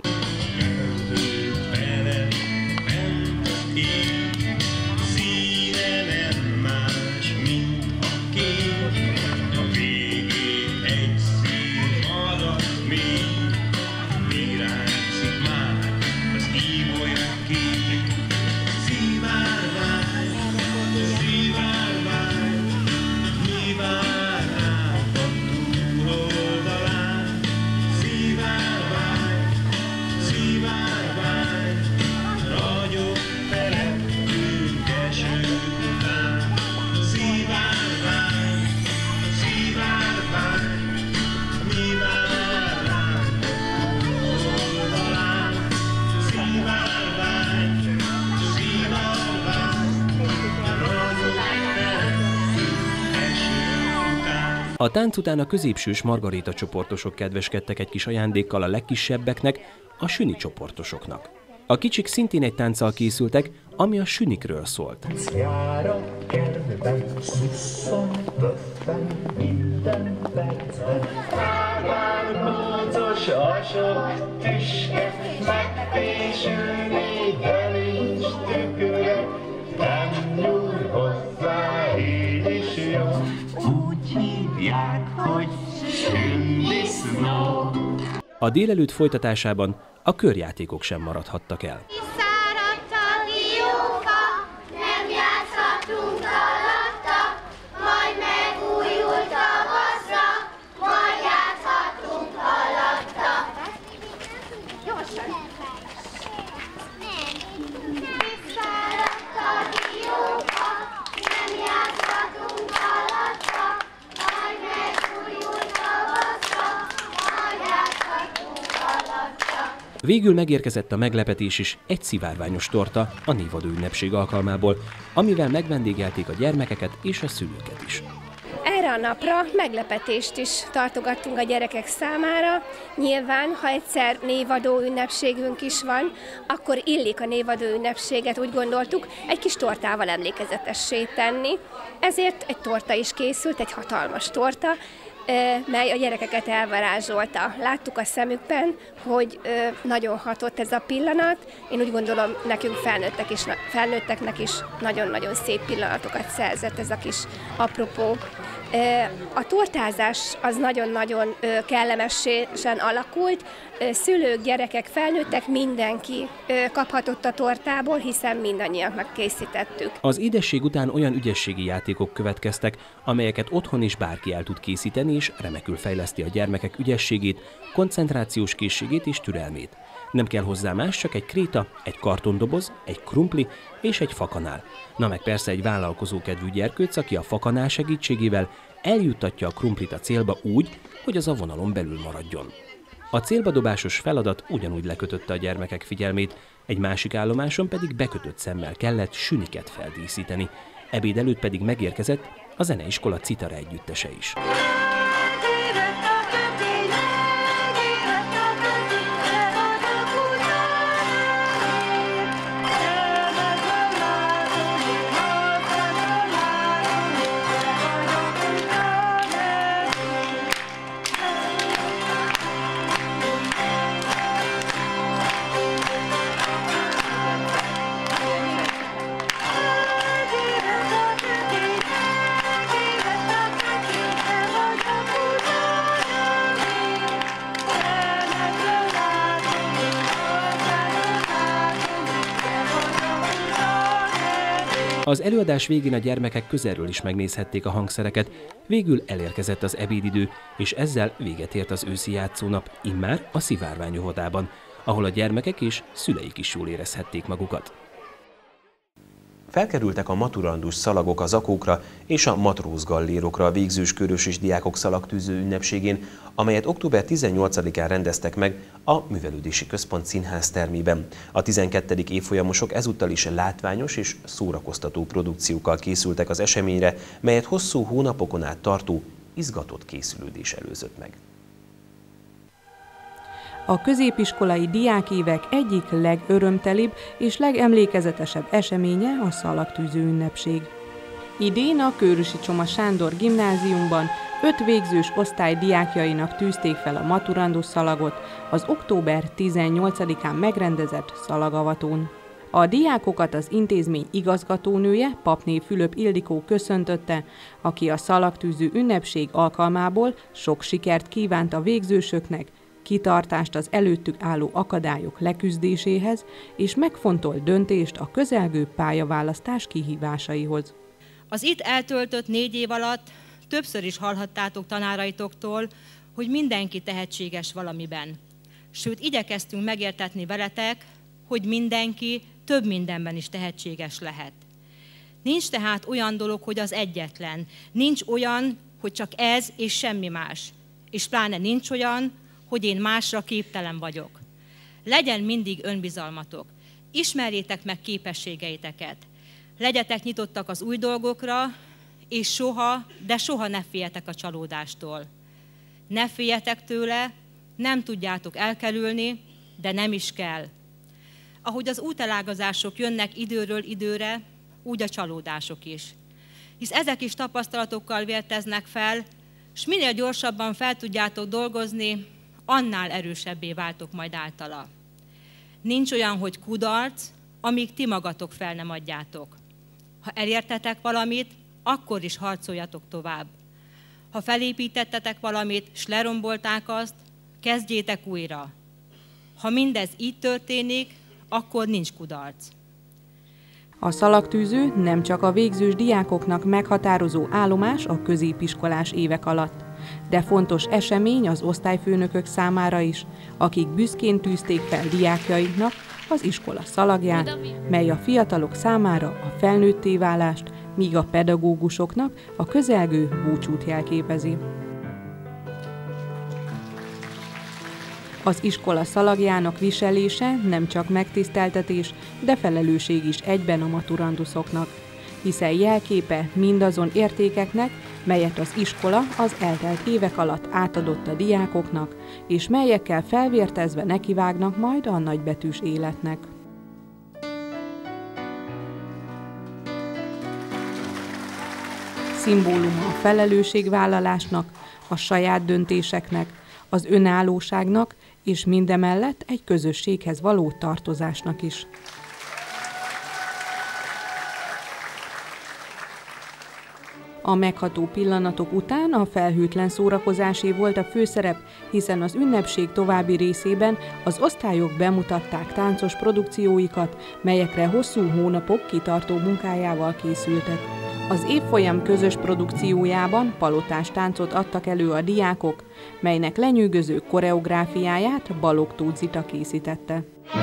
Szivárvány, A tánc után a középsős Margaréta csoportosok kedveskedtek egy kis ajándékkal a legkisebbeknek, a süni csoportosoknak. A kicsik szintén egy tánccal készültek, ami a sünikről szólt. A délelőtt folytatásában a körjátékok sem maradhattak el. Végül megérkezett a meglepetés is, egy szivárványos torta a névadó ünnepség alkalmából, amivel megvendégelték a gyermekeket és a szülőket is. Erre a napra meglepetést is tartogattunk a gyerekek számára. Nyilván, ha egyszer névadó ünnepségünk is van, akkor illik a névadó ünnepséget, úgy gondoltuk, egy kis tortával emlékezetessé tenni. Ezért egy torta is készült, egy hatalmas torta, mely a gyerekeket elvarázsolta. Láttuk a szemükben, hogy nagyon hatott ez a pillanat. Én úgy gondolom, nekünk felnőttek is, felnőtteknek is nagyon-nagyon szép pillanatokat szerzett ez a kis apropó. A tortázás az nagyon-nagyon kellemesen alakult. Szülők, gyerekek, felnőttek, mindenki kaphatott a tortából, hiszen mindannyiaknak készítettük. Az édesség után olyan ügyességi játékok következtek, amelyeket otthon is bárki el tud készíteni, és remekül fejleszti a gyermekek ügyességét, koncentrációs készségét és türelmét. Nem kell hozzá más, csak egy kréta, egy kartondoboz, egy krumpli és egy fakanál. Na meg persze egy vállalkozókedvű gyerkőc, aki a fakanál segítségével eljuttatja a krumplit a célba úgy, hogy az a vonalon belül maradjon. A célbadobásos feladat ugyanúgy lekötötte a gyermekek figyelmét, egy másik állomáson pedig bekötött szemmel kellett süniket feldíszíteni. Ebéd előtt pedig megérkezett a zeneiskola citara együttese is. Az előadás végén a gyermekek közelről is megnézhették a hangszereket, végül elérkezett az ebédidő, és ezzel véget ért az őszi játszónap, immár a Szivárvány óvodában, ahol a gyermekek és szüleik is jól érezhették magukat. Felkerültek a maturandus szalagok a zakókra és a matrózgallérokra a végzős körös és diákok szalagtűző ünnepségén, amelyet október tizennyolcadikán rendeztek meg a Művelődési Központ színház termében. A tizenkettedik évfolyamosok ezúttal is látványos és szórakoztató produkciókkal készültek az eseményre, melyet hosszú hónapokon át tartó, izgatott készülődés előzött meg. A középiskolai diákévek egyik legörömtelibb és legemlékezetesebb eseménye a szalagtűző ünnepség. Idén a Kőrösi Csoma Sándor gimnáziumban öt végzős osztály diákjainak tűzték fel a maturandus szalagot az október tizennyolcadikán megrendezett szalagavatón. A diákokat az intézmény igazgatónője, Papné Fülöp Ildikó köszöntötte, aki a szalagtűző ünnepség alkalmából sok sikert kívánt a végzősöknek, kitartást az előttük álló akadályok leküzdéséhez, és megfontolt döntést a közelgő pályaválasztás kihívásaihoz. Az itt eltöltött négy év alatt többször is hallhattátok tanáraitoktól, hogy mindenki tehetséges valamiben. Sőt, igyekeztünk megértetni veletek, hogy mindenki több mindenben is tehetséges lehet. Nincs tehát olyan dolog, hogy az egyetlen. Nincs olyan, hogy csak ez és semmi más. És pláne nincs olyan, hogy én másra képtelen vagyok. Legyen mindig önbizalmatok. Ismerjétek meg képességeiteket. Legyetek nyitottak az új dolgokra, És soha, de soha ne féljetek a csalódástól. Ne féljetek tőle, nem tudjátok elkerülni, de nem is kell. Ahogy az útelágazások jönnek időről időre, úgy a csalódások is. Hisz ezek is tapasztalatokkal vérteznek fel, és minél gyorsabban fel tudjátok dolgozni, annál erősebbé váltok majd általa. Nincs olyan, hogy kudarc, amíg ti magatok fel nem adjátok. Ha elértetek valamit, akkor is harcoljatok tovább. Ha felépítettetek valamit, s lerombolták azt, kezdjétek újra. Ha mindez így történik, akkor nincs kudarc. A szalagtűző nem csak a végzős diákoknak meghatározó állomás a középiskolás évek alatt, de fontos esemény az osztályfőnökök számára is, akik büszkén tűzték fel diákjaiknak az iskola szalagját, mely a fiatalok számára a felnőtté válást, míg a pedagógusoknak a közelgő búcsút jelképezi. Az iskola szalagjának viselése nem csak megtiszteltetés, de felelősség is egyben a maturanduszoknak, hiszen jelképe mindazon értékeknek, melyet az iskola az eltelt évek alatt átadott a diákoknak, és melyekkel felvértezve nekivágnak majd a nagybetűs életnek. Szimbóluma a felelősségvállalásnak, a saját döntéseknek, az önállóságnak, és mindemellett egy közösséghez való tartozásnak is. A megható pillanatok után a felhőtlen szórakozásé volt a főszerep, hiszen az ünnepség további részében az osztályok bemutatták táncos produkcióikat, melyekre hosszú hónapok kitartó munkájával készültek. Az évfolyam közös produkciójában palotás táncot adtak elő a diákok, melynek lenyűgöző koreográfiáját Balogh Tóth Zita készítette.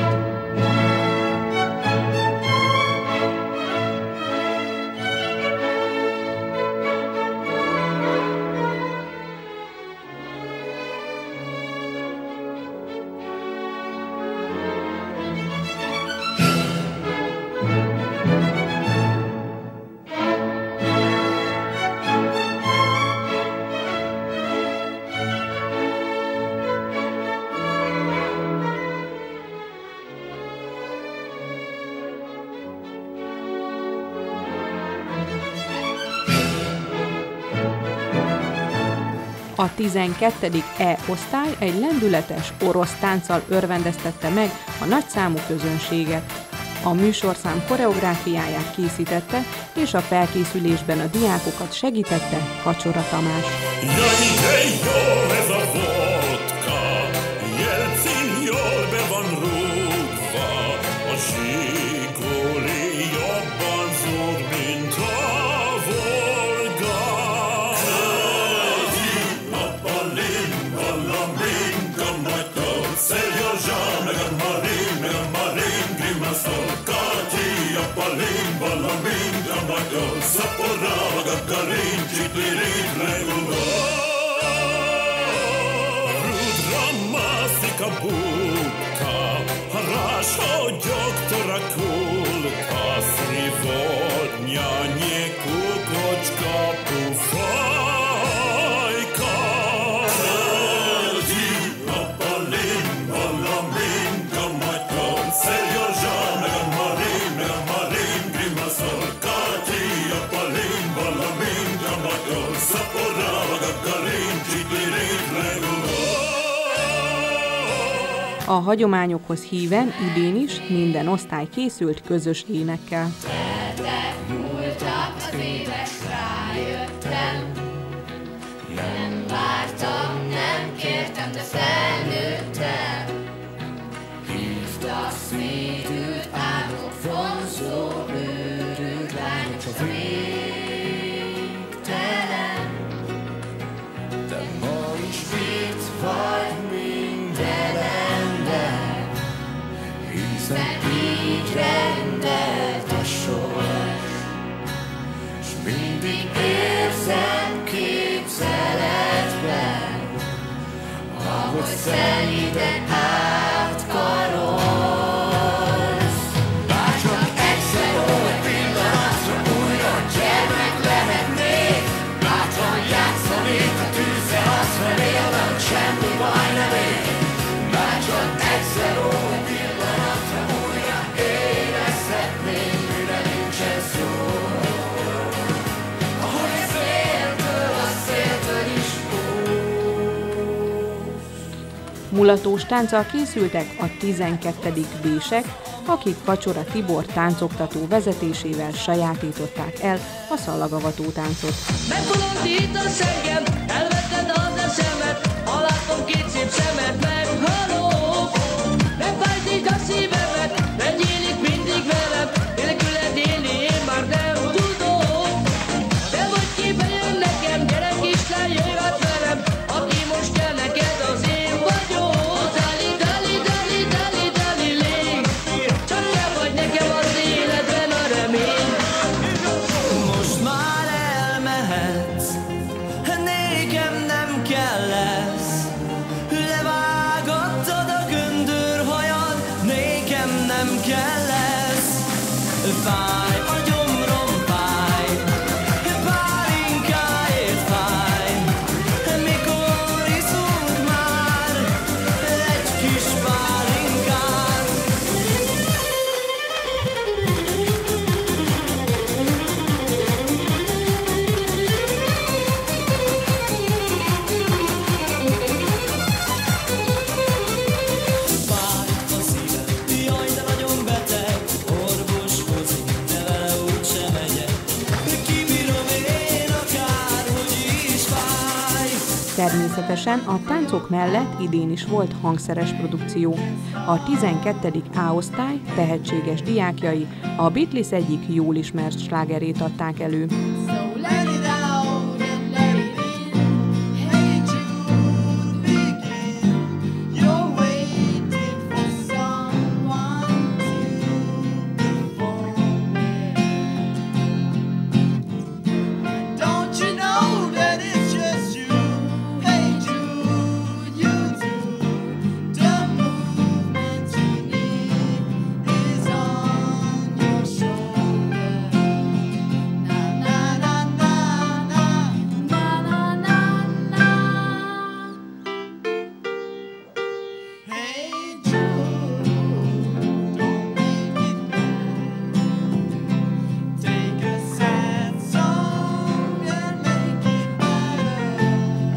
A tizenkettedik E osztály egy lendületes orosz tánccal örvendeztette meg a nagyszámú közönséget. A műsorszám koreográfiáját készítette, és a felkészülésben a diákokat segítette Kacsora Tamás. Jaj, de jó ez a vodka, Jelcin jól be van rúgva, a zsiguli jobban zúg, mint a Volga. Serjoja, meg a Marin, meg a Marin, Grimaszol, Kati, a Palin, Valamin, Gamadol, Szapora, Gagarin, Csitlirin, Reguló. Rudra mászik a bukka, Harásho gyoktora kulka, Szivodnya, Nyekukocska, Pufa. A hagyományokhoz híven idén is minden osztály készült közös énekkel. Teltek, múltak az évek, rájöttem. Nem vártam, nem kértem, de felnőttem. Hívtak szmédült álmok, vonzó bőrű lányok, s a végtelen. De ma is itt vagy minden ember, hiszen így rendelt a sors, s mindig érzem képzeletben, ahogy szelíden átkarolsz. Bárcsak egyszer, ó, egy pillanatra újra gyermek lehetnék, Hajnali, bárcsak egyszer ó pillanatra újra érezhetném, mire nincsen szó. Ahogy a széltől, a széltől is Mulatós tánccal készültek a tizenkettedik bések, akik Kacsora Tibor táncoktató vezetésével sajátították el a szallagavató táncot. Megbolondítasz engem, elvetted az eszemet, ha látom két szép szemet, meghalok. Megfájdít a szívemet, legyélik mindig velem, nélküled élni én már nem tudok. Te vagy ki bejön nekem, gyere kislány, jöjj át velem, aki most kell neked, az én vagyok. Dali, dali, dali, dali, dali, légy, csak te vagy nekem az életben a remény. Most már elmehetsz, nékem nem kell lesz. Levágattad a göndörhajad, nékem nem kell lesz. Fáj a gyomrom, fáj, pálinkáért fáj. Mikor iszunk már egy kis pálinkát? Fáj a szívem, jaj, de nagyon beteg, orvoshozik, de vele úgysem megyek. Kibírom én akárhogy is fáj. Természetesen a táncok mellett idén is volt hangszeres produkció. A tizenkettedik A-osztály tehetséges diákjai a Beatles egyik jól ismert slágerét adták elő. Let it out and let it in. Hey Jude, begin. You're waiting for someone to perform it. Don't you know that it's just you? Hey Jude, you do. The movement you need is on your shoulder. Na na na na na na na na. Hey Jude, don't make it bad. Take a sad song and make it better.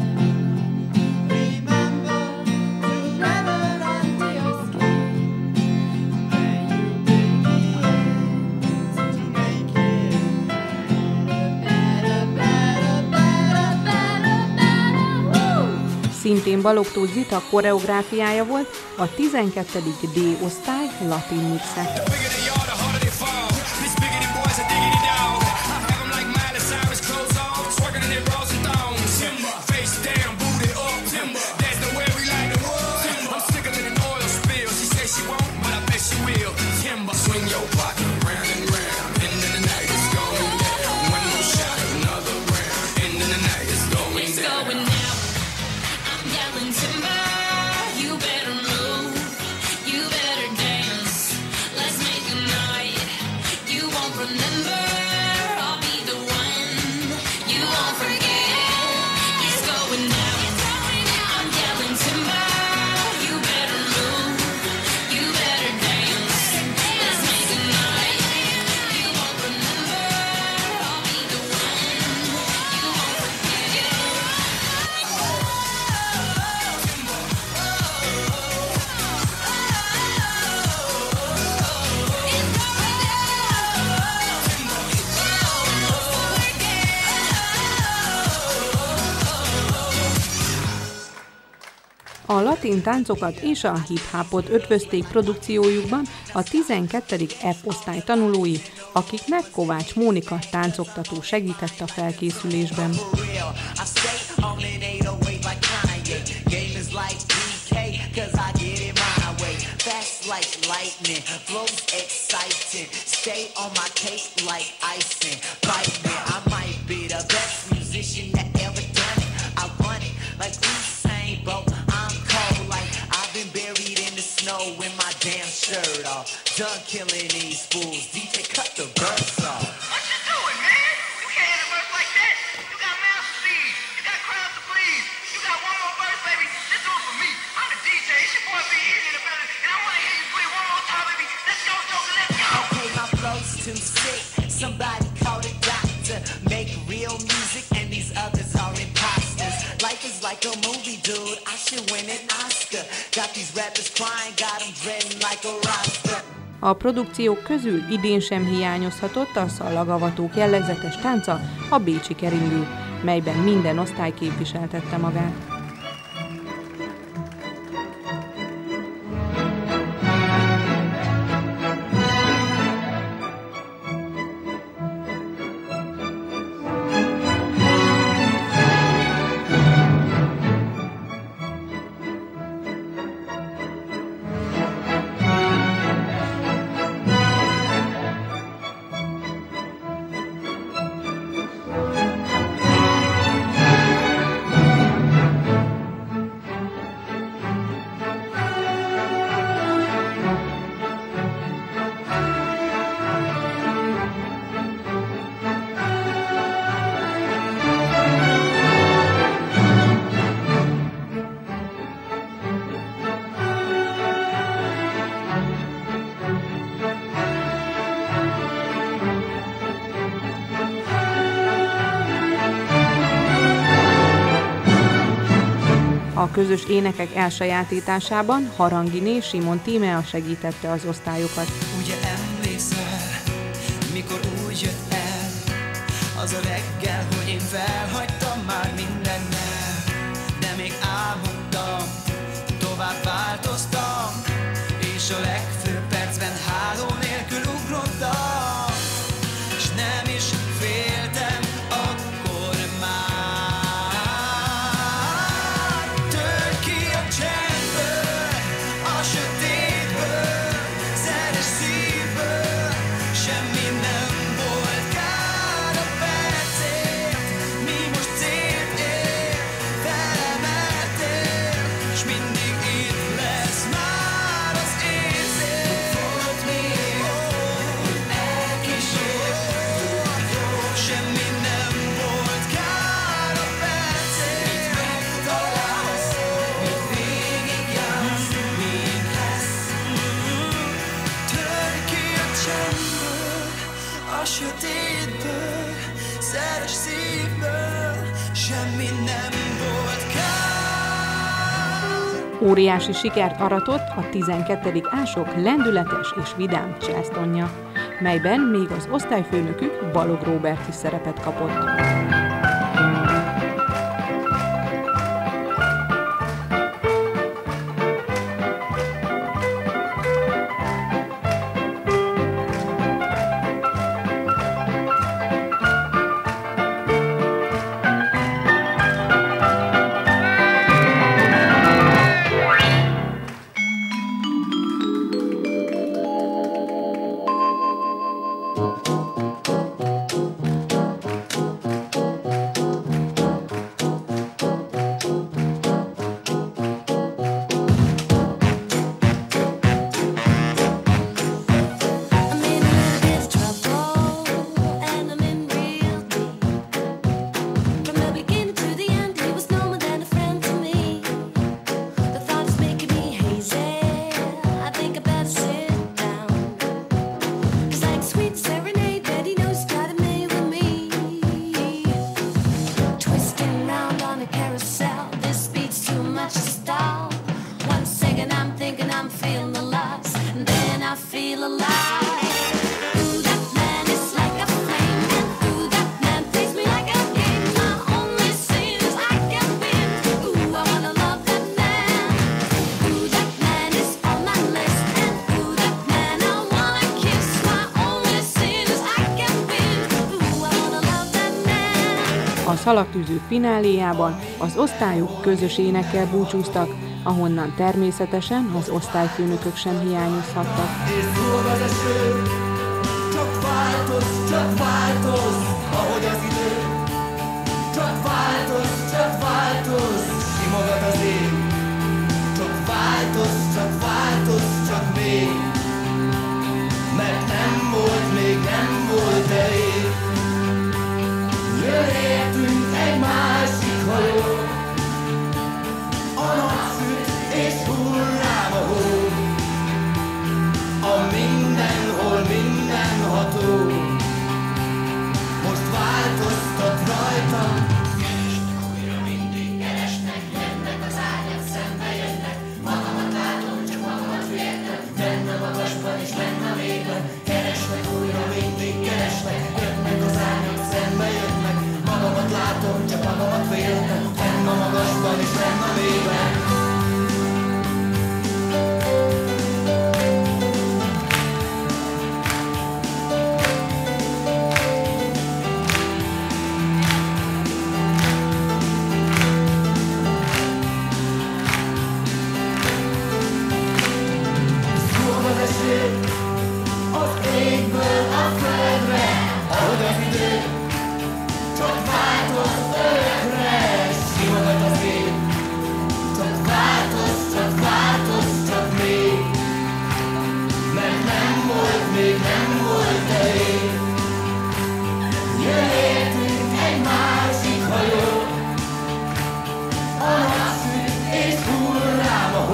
Remember to let it under your skin. Then you begin to make it better, better, better, better, better, woo! Szintén Balogh Tóth Zita koreográfiája volt a tizenkettedik D-osztály latin mixe. A latin táncokat és a hip-hopot ötvözték produkciójukban a tizenkettedik F-osztály tanulói, akiknek Kovács Mónika táncoktató segített a felkészülésben. Done killing these fools. D J, cut the verse off. What you doing, man? You can't hit a verse like that. You got mouth to feed. You got crowds to please. You got one more verse, baby. Just do it for me. too sick. Somebody call a doctor. Make real music and these others are imposters. Life is like a movie, dude. I should win an Oscar. Got these rappers crying, got them dreading like a roster. A produkciók közül idén sem hiányozhatott a szallagavatók jellegzetes tánca, a Bécsi Keringő, melyben minden osztály képviseltette magát. A közös énekek elsajátításában Haranginé Simon Tímea segítette az osztályokat. Ugye emlékszel, mikor úgy jött el az a reggel, hogy én felhagytam már mindennel, de még álmodtam, tovább változtam, és a legfőbb percben háló nélkül ugrottam, és nem is féltem akkor már. Óriási sikert aratott a tizenkettedik ások lendületes és vidám császtonja, melyben még az osztályfőnökük Balog Róbert is szerepet kapott. A szalagtűző fináléjában az osztályok közös énekkel búcsúztak, ahonnan természetesen az osztályfőnökök sem hiányozhattak. Csak változ, csak változ, ahogy az idő. Csak változ, csak változ, ki magad az én. Csak változ, csak változ, csak még. Mert nem volt, még nem volt elég. Jön értünk egy másik hajó. A nap süt és hullám a hó. A mindenhol mindenható.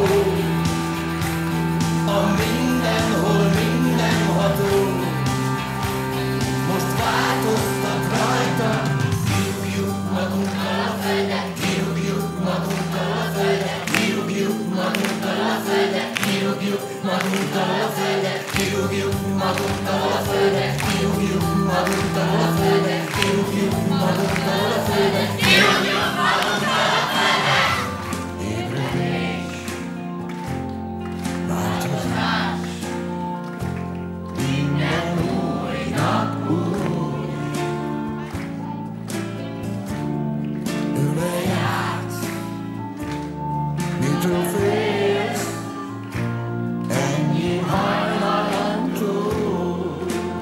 a mindenhol mindenható. Most változtat rajta, kirúgjuk magunkkal a földet, kirúgjuk magunkkal a földet, kirúgjuk magunkkal a földet, kirúgjuk magunkkal a földet, kirúgjuk magunkkal a földet, kirúgjuk magunkkal a földet, kirúgjuk magunkkal a földet, kirúgjuk magunkkal a földet. Ébredés, változás, minden újnak új. Ülve jársz, mitől félsz, ennyi hajnalon túl.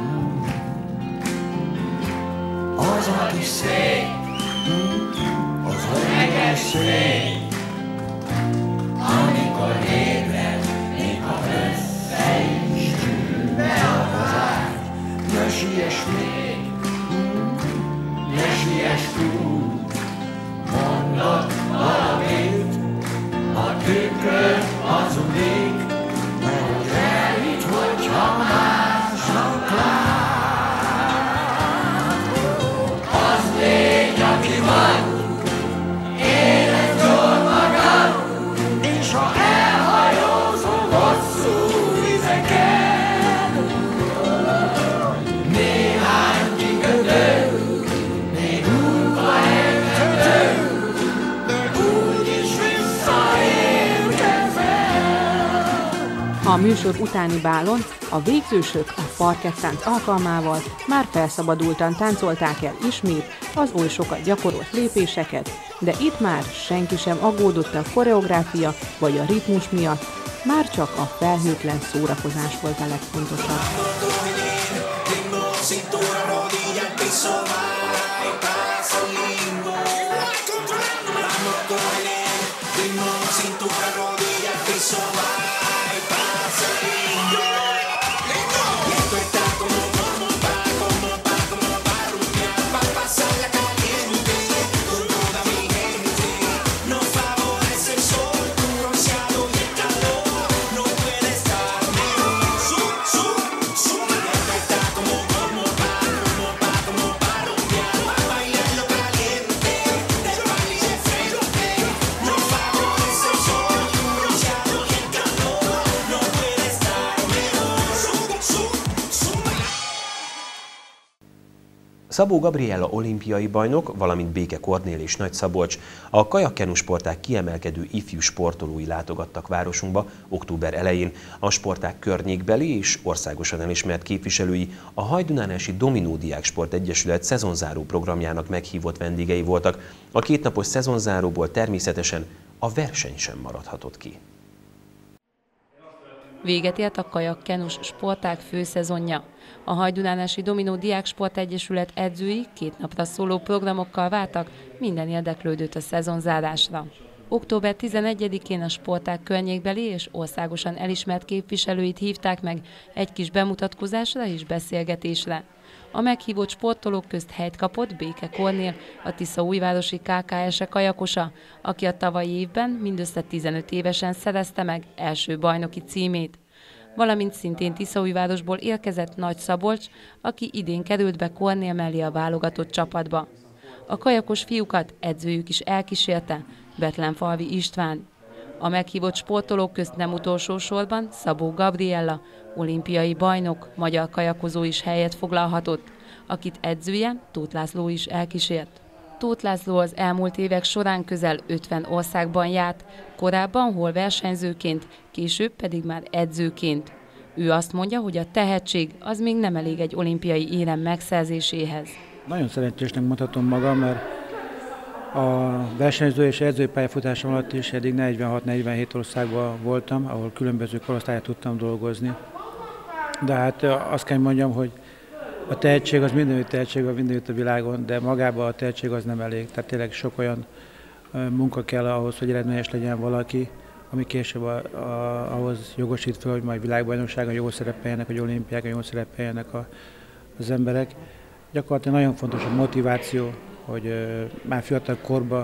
Az a kis szék, az öreges szék, amikor ébred, még ha össze is tűnne az ágy. Ne siess még, ne siess túl, mondok valamit, a tükör hazudik, mert hogy elhitt, hogyha másnak lát. Az légy, aki vagy, élet jól magad, és ha elhajózol hosszú vizeken, néhány kikötő, még útba engedő, de úgyis visszaérkezel. A műsor utáni bálon a végzősök a parkettánc alkalmával már felszabadultan táncolták el ismét az oly sokat gyakorolt lépéseket, de itt már senki sem aggódott a koreográfia vagy a ritmus miatt, már csak a felhőtlen szórakozás volt a legfontosabb. Szabó Gabriella olimpiai bajnok, valamint Béke Kornél és Nagy Szabolcs, a kajakkenu sportág kiemelkedő ifjú sportolói látogattak városunkba október elején. A sportág környékbeli és országosan elismert képviselői a Hajdúnánási Dominó Diáksport Egyesület szezonzáró programjának meghívott vendégei voltak. A kétnapos szezonzáróból természetesen a verseny sem maradhatott ki. Véget ért a kajakkenus sportág főszezonja. A Hajdúnánási Dominó Diáksport Egyesület edzői két napra szóló programokkal vártak minden érdeklődőt a szezonzárásra. október tizenegyedikén a sportág környékbeli és országosan elismert képviselőit hívták meg egy kis bemutatkozásra és beszélgetésre. A meghívott sportolók közt helyt kapott Béke Kornél, a Tiszaújvárosi ká ká es-e kajakosa, aki a tavalyi évben mindössze tizenöt évesen szerezte meg első bajnoki címét. Valamint szintén Tiszaújvárosból érkezett Nagy Szabolcs, aki idén került be Kornél mellé a válogatott csapatba. A kajakos fiúkat edzőjük is elkísérte, Betlenfalvi István. A meghívott sportolók közt nem utolsó sorban Szabó Gabriella, olimpiai bajnok, magyar kajakozó is helyet foglalhatott, akit edzője Tóth László is elkísért. Tóth László az elmúlt évek során közel ötven országban járt, korábban hol versenyzőként, később pedig már edzőként. Ő azt mondja, hogy a tehetség az még nem elég egy olimpiai érem megszerzéséhez. Nagyon szerencsésnek mondhatom magam, mert a versenyző és edzői pályafutásom alatt is eddig negyvenhat-negyvenhét országban voltam, ahol különböző korosztályát tudtam dolgozni. De hát azt kell mondjam, hogy a tehetség az mindenütt tehetség van mindenütt a világon, de magában a tehetség az nem elég. Tehát tényleg sok olyan munka kell ahhoz, hogy eredményes legyen valaki, ami később a, a, ahhoz jogosít fel, hogy majd világbajnokságon jól szerepeljenek, vagy olimpiákon jól szerepeljenek a, az emberek. Gyakorlatilag nagyon fontos a motiváció, hogy uh, már fiatal korban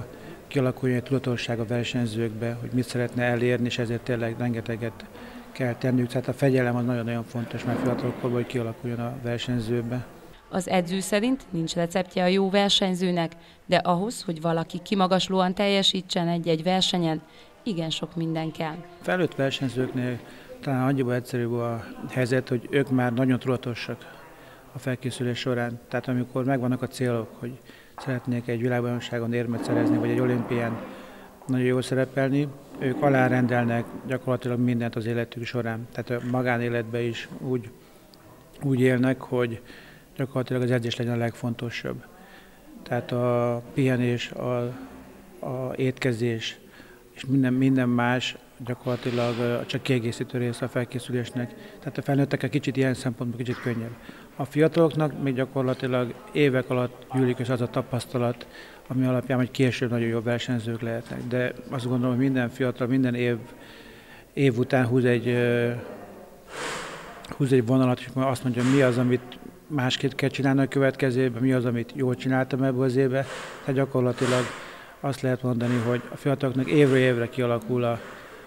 kialakuljon egy tudatosság a versenyzőkbe, hogy mit szeretne elérni, és ezért tényleg rengeteget kell tennünk. Tehát a fegyelem az nagyon-nagyon fontos, mert fiatalokkorban, hogy kialakuljon a versenyzőbe. Az edző szerint nincs receptje a jó versenyzőnek, de ahhoz, hogy valaki kimagaslóan teljesítsen egy-egy versenyen, igen sok minden kell. Felnőtt versenyzőknél talán annyiban egyszerűbb a helyzet, hogy ők már nagyon tudatosak a felkészülés során. Tehát amikor megvannak a célok, hogy szeretnék egy világbajnokságon érmet szerezni, vagy egy olimpián nagyon jól szerepelni, ők alárendelnek gyakorlatilag mindent az életük során. Tehát a magánéletben is úgy, úgy élnek, hogy gyakorlatilag az edzés legyen a legfontosabb. Tehát a pihenés, a, a étkezés és minden, minden más gyakorlatilag csak kiegészítő része a felkészülésnek. Tehát a felnőttekkel kicsit ilyen szempontból kicsit könnyebb. A fiataloknak még gyakorlatilag évek alatt gyűlik össze az a tapasztalat, ami alapján, hogy később nagyon jó versenyzők lehetnek. De azt gondolom, hogy minden fiatal, minden év, év után húz egy, húz egy vonalat, és azt mondja, mi az, amit másképp kell csinálni a következő évben, mi az, amit jól csináltam ebben az évben. Tehát gyakorlatilag azt lehet mondani, hogy a fiataloknak évről évre kialakul a,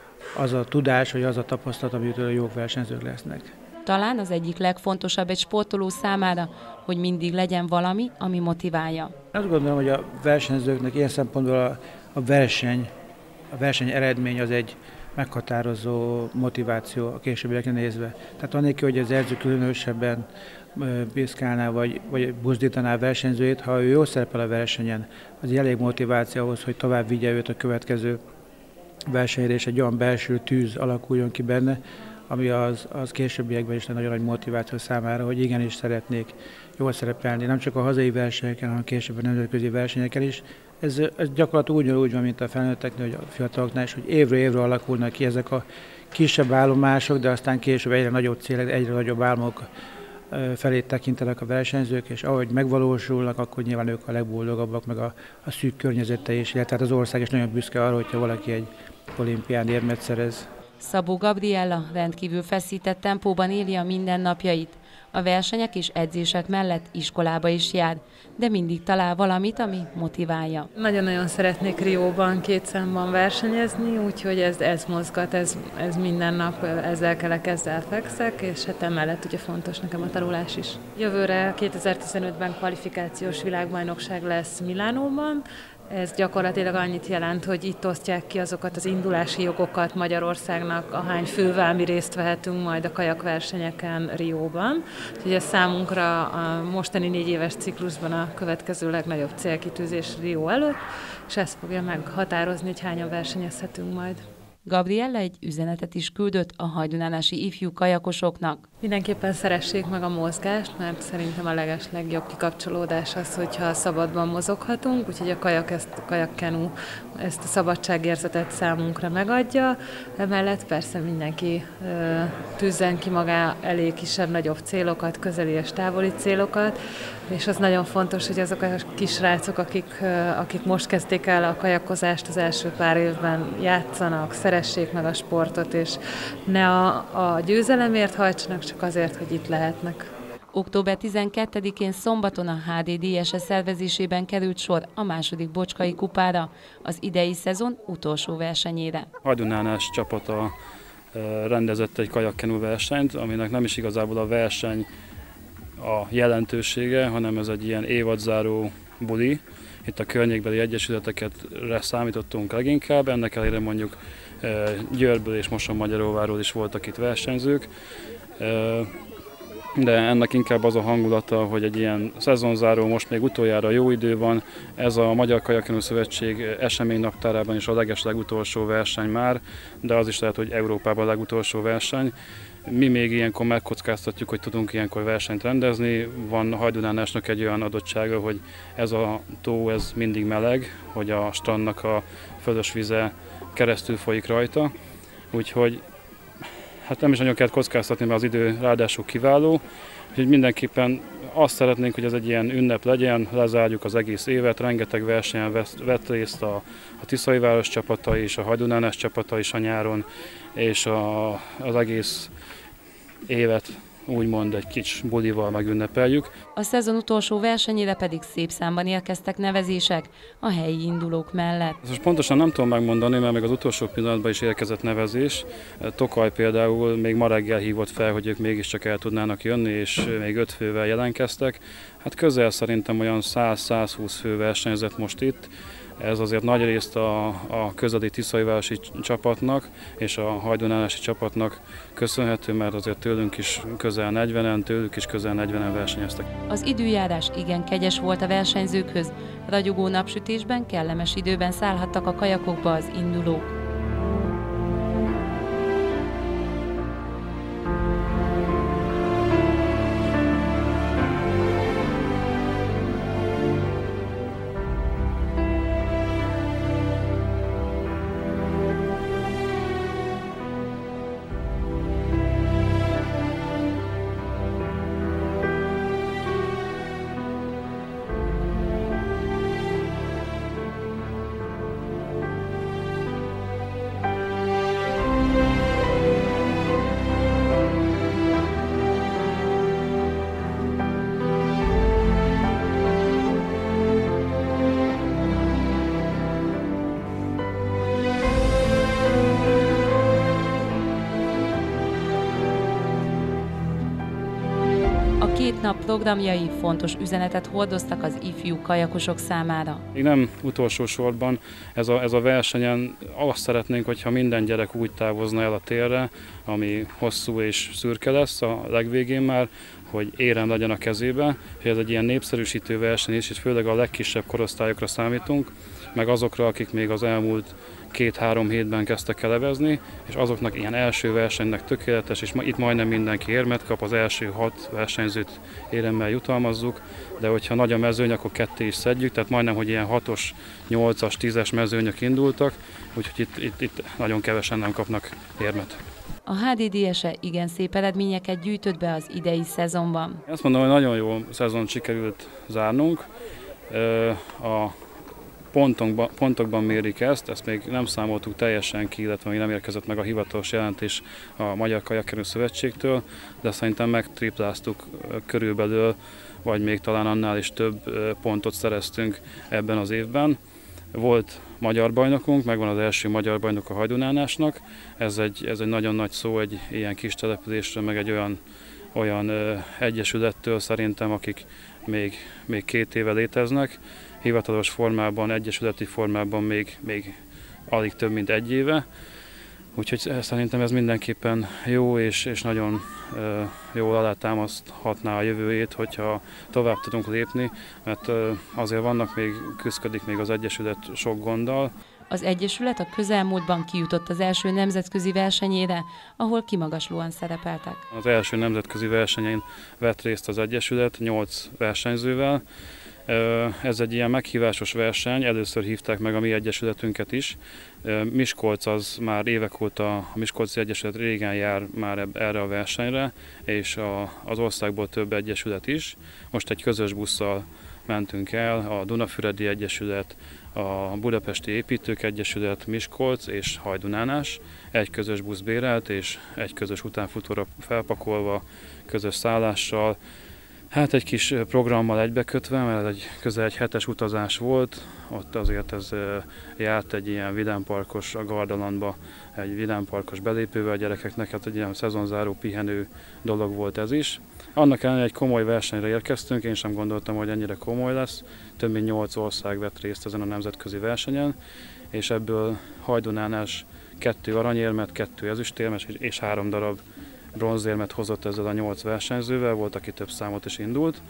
az a tudás, vagy az a tapasztalat, amitől a jó versenyzők lesznek. Talán az egyik legfontosabb egy sportoló számára, hogy mindig legyen valami, ami motiválja. Azt gondolom, hogy a versenyzőknek ilyen szempontból a, a verseny, a verseny eredmény az egy meghatározó motiváció a későbbiekre nézve. Tehát annélkül, hogy az edző különösebben piszkálná vagy, vagy buzdítaná a versenyzőjét, ha ő jól szerepel a versenyen, az elég motiváció ahhoz, hogy tovább vigye őt a következő versenyre, és egy olyan belső tűz alakuljon ki benne, ami az, az későbbiekben is nagyon nagy motiváció számára, hogy igenis szeretnék jól szerepelni, nem csak a hazai versenyeken, hanem később a nemzetközi versenyeken is. Ez, ez gyakorlatilag úgy, úgy van, mint a felnőtteknél, hogy a fiataloknál is, hogy évről évre alakulnak ki ezek a kisebb állomások, de aztán később egyre nagyobb célek, egyre nagyobb álmok felé tekintenek a versenyzők, és ahogy megvalósulnak, akkor nyilván ők a legboldogabbak, meg a, a szűk környezete is, illetve az ország is nagyon büszke arra, hogyha valaki egy olimpián érmet szerez. Szabó Gabriella rendkívül feszített tempóban éli a mindennapjait. A versenyek és edzések mellett iskolába is jár, de mindig talál valamit, ami motiválja. Nagyon-nagyon szeretnék Rióban két számban versenyezni, úgyhogy ez, ez mozgat, ez, ez minden nap, ezzel kelek, ezzel fekszek, és hát emellett ugye fontos nekem a tanulás is. Jövőre kétezer-tizenötben kvalifikációs világbajnokság lesz Milánóban. Ez gyakorlatilag annyit jelent, hogy itt osztják ki azokat az indulási jogokat Magyarországnak, ahány fővel mi részt vehetünk majd a kajakversenyeken Rióban. Úgyhogy ez számunkra a mostani négy éves ciklusban a következő legnagyobb célkitűzés Rió előtt, és ez fogja meghatározni, hogy hányan versenyezhetünk majd. Gabriella egy üzenetet is küldött a hajdunánási ifjú kajakosoknak. Mindenképpen szeressék meg a mozgást, mert szerintem a leges legjobb kikapcsolódás az, hogyha szabadban mozoghatunk, úgyhogy a kajak, ezt, a kajakkenu ezt a szabadságérzetet számunkra megadja. Emellett persze mindenki ö, tűzzen ki magá elé kisebb-nagyobb célokat, közeli és távoli célokat, és az nagyon fontos, hogy azok a kisrácok, akik, ö, akik most kezdték el a kajakozást az első pár évben, játszanak, szeressék meg a sportot, és ne a, a győzelemért hajtsanak, csak azért, hogy itt lehetnek. október tizenkettedikén szombaton a há dé dé es szervezésében került sor a második Bocskai kupára, az idei szezon utolsó versenyére. Hajdunánás csapata rendezett egy kajakkenu versenyt, aminek nem is igazából a verseny a jelentősége, hanem ez egy ilyen évadzáró buli. Itt a környékbeli egyesületeket számítottunk leginkább, ennek ellenére mondjuk Győrből és Mosonmagyaróváról is voltak itt versenyzők, de ennek inkább az a hangulata, hogy egy ilyen szezonzáró, most még utoljára jó idő van, ez a Magyar Kajakkenu Szövetség eseménynaptárában is a leges-legutolsó verseny már, de az is lehet, hogy Európában a legutolsó verseny. Mi még ilyenkor megkockáztatjuk, hogy tudunk ilyenkor versenyt rendezni. Van Hajdunánásnak egy olyan adottsága, hogy ez a tó ez mindig meleg, hogy a strandnak a fölös vize keresztül folyik rajta. Úgyhogy hát nem is nagyon kell kockáztatni, mert az idő ráadásul kiváló. Úgyhogy mindenképpen azt szeretnénk, hogy ez egy ilyen ünnep legyen, lezárjuk az egész évet, rengeteg versenyen vett részt a, a Tiszai város csapata is, a Hajdunánás csapata is a nyáron, és a, az egész évet úgymond egy kis bulival megünnepeljük. A szezon utolsó versenyére pedig szép számban érkeztek nevezések a helyi indulók mellett. Ezt most pontosan nem tudom megmondani, mert még az utolsó pillanatban is érkezett nevezés. Tokaj például még ma reggel hívott fel, hogy ők mégiscsak el tudnának jönni, és még öt fővel jelentkeztek. Hát közel szerintem olyan száz-százhúsz fő versenyzett most itt. Ez azért nagy részt a, a közeli tiszaivárosi csapatnak és a hajdunánási csapatnak köszönhető, mert azért tőlünk is közel negyvenen, tőlük is közel negyvenen versenyeztek. Az időjárás igen kegyes volt a versenyzőkhöz, ragyogó napsütésben, kellemes időben szállhattak a kajakokba az indulók. Két nap programjai fontos üzenetet hordoztak az ifjú kajakosok számára. Még nem utolsó sorban ez a, ez a versenyen azt szeretnénk, hogyha minden gyerek úgy távozna el a térre, ami hosszú és szürke lesz a legvégén már, hogy érem legyen a kezébe, és ez egy ilyen népszerűsítő verseny is, és főleg a legkisebb korosztályokra számítunk, meg azokra, akik még az elmúlt két-három hétben kezdtek elevezni, és azoknak ilyen első versenynek tökéletes, és ma, itt majdnem mindenki érmet kap, az első hat versenyzőt éremmel jutalmazzuk, de hogyha nagy a mezőny, akkor ketté is szedjük, tehát majdnem, hogy ilyen hatos, nyolcas, tízes mezőnyök indultak, úgyhogy itt, itt, itt nagyon kevesen nem kapnak érmet. A há dé dé es-e igen szép eredményeket gyűjtött be az idei szezonban. Azt mondom, hogy nagyon jó szezon sikerült zárnunk. A Pontokban, pontokban mérik ezt, ezt még nem számoltuk teljesen ki, illetve még nem érkezett meg a hivatalos jelentés a Magyar Kajakkerülő Szövetségtől, de szerintem megtripláztuk körülbelül, vagy még talán annál is több pontot szereztünk ebben az évben. Volt magyar bajnokunk, megvan az első magyar bajnok a hajdunánásnak, ez egy, ez egy nagyon nagy szó egy ilyen kis településre, meg egy olyan, olyan ö, egyesülettől szerintem, akik még, még két éve léteznek. Hivatalos formában, egyesületi formában még, még alig több, mint egy éve. Úgyhogy szerintem ez mindenképpen jó, és, és nagyon uh, jól alátámaszthatná a jövőjét, hogyha tovább tudunk lépni, mert uh, azért vannak még, küszködik még az egyesület sok gonddal. Az egyesület a közelmúltban kijutott az első nemzetközi versenyére, ahol kimagaslóan szerepeltek. Az első nemzetközi versenyen vett részt az egyesület nyolc versenyzővel. Ez egy ilyen meghívásos verseny, először hívták meg a mi egyesületünket is. Miskolc az már évek óta, a Miskolci Egyesület régen jár már erre a versenyre, és a, az országból több egyesület is. Most egy közös busszal mentünk el, a Dunafüredi Egyesület, a Budapesti Építők Egyesület, Miskolc és Hajdunánás. Egy közös busz bérelt, és egy közös utánfutóra felpakolva, közös szállással. Hát egy kis programmal egybekötve, mert egy közel egy hetes utazás volt, ott azért ez járt egy ilyen vidámparkos, a Gardalandba egy vidámparkos belépővel a gyerekeknek, hát egy ilyen szezonzáró pihenő dolog volt ez is. Annak ellenére egy komoly versenyre érkeztünk, én sem gondoltam, hogy ennyire komoly lesz. Több mint nyolc ország vett részt ezen a nemzetközi versenyen, és ebből Hajdunánás kettő aranyérmet, kettő ezüstérmet és három darab bronzérmet hozott ezzel a nyolc versenyzővel, volt, aki több számot is indult.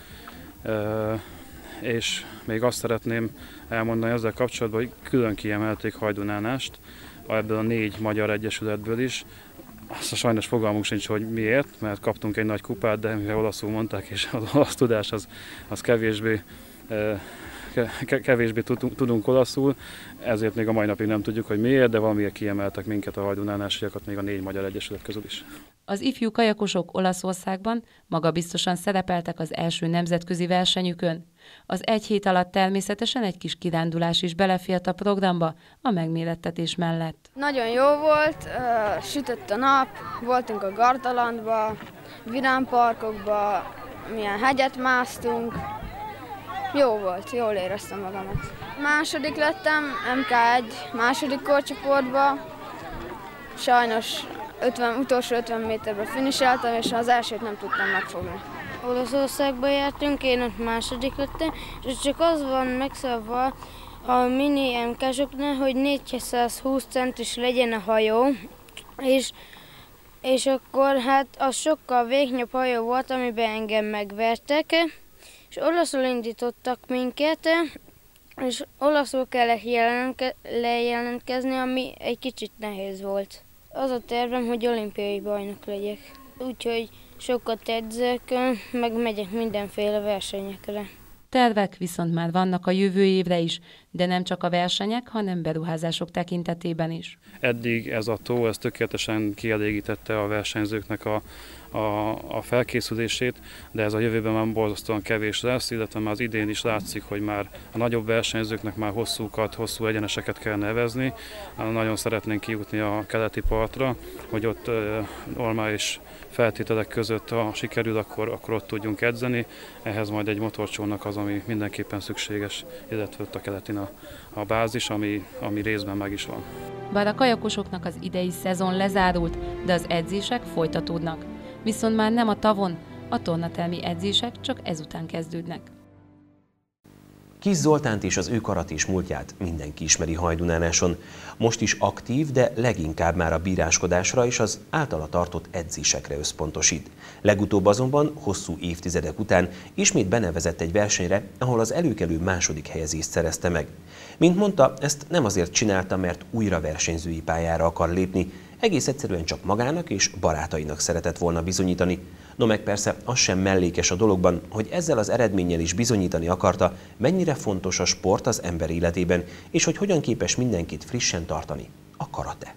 E, és még azt szeretném elmondani ezzel kapcsolatban, hogy külön kiemelték Hajdunánást, ebből a négy magyar egyesületből is. Azt a sajnos fogalmunk sincs, hogy miért, mert kaptunk egy nagy kupát, de mivel olaszul mondták, és az olasz tudás az, az kevésbé, kevésbé tudunk olaszul, ezért még a mai napig nem tudjuk, hogy miért, de valamiért kiemeltek minket a hajdunánásiakat még a négy magyar egyesület közül is. Az ifjú kajakosok Olaszországban magabiztosan szerepeltek az első nemzetközi versenyükön. Az egy hét alatt természetesen egy kis kirándulás is belefért a programba a megmérettetés mellett. Nagyon jó volt, sütött a nap, voltunk a Gardalandba, virámparkokba, milyen hegyet másztunk. Jó volt, jól éreztem magamat. Második lettem, em ká egy második korcsoportba. Sajnos ötven, utolsó ötven méterben finiseltem, és az elsőt nem tudtam megfogni. Olaszországba jártunk, én ott második lettem, és csak az van megszabva a mini em ká-soknál, hogy négyszázhúsz centis legyen a hajó, és, és akkor hát az sokkal végnyabb hajó volt, amiben engem megvertek, és olaszul indítottak minket, és olaszul kellett jelenke, lejelentkezni, ami egy kicsit nehéz volt. Az a tervem, hogy olimpiai bajnok legyek, úgyhogy sokat edzek, meg megyek mindenféle versenyekre. Tervek viszont már vannak a jövő évre is, de nem csak a versenyek, hanem beruházások tekintetében is. Eddig ez a tó, ez tökéletesen kielégítette a versenyzőknek a, a, a felkészülését, de ez a jövőben már borzasztóan kevés lesz, illetve már az idén is látszik, hogy már a nagyobb versenyzőknek már hosszúkat, hosszú egyeneseket kell nevezni. Nagyon szeretnénk kijutni a keleti partra, hogy ott uh, normális feltételek között, ha sikerül, akkor, akkor ott tudjunk edzeni. Ehhez majd egy motorcsónak az, ami mindenképpen szükséges, illetve ott a keletin a, a bázis, ami, ami részben meg is van. Bár a kajakosoknak az idei szezon lezárult, de az edzések folytatódnak. Viszont már nem a tavon, a tornatermi edzések csak ezután kezdődnek. Kis Zoltánt és az ő karatés múltját mindenki ismeri Hajdúnánáson. Most is aktív, de leginkább már a bíráskodásra és az általa tartott edzésekre összpontosít. Legutóbb azonban, hosszú évtizedek után ismét benevezett egy versenyre, ahol az előkelő második helyezést szerezte meg. Mint mondta, ezt nem azért csinálta, mert újra versenyzői pályára akar lépni, egész egyszerűen csak magának és barátainak szeretett volna bizonyítani. No meg persze az sem mellékes a dologban, hogy ezzel az eredménnyel is bizonyítani akarta, mennyire fontos a sport az ember életében, és hogy hogyan képes mindenkit frissen tartani a karate.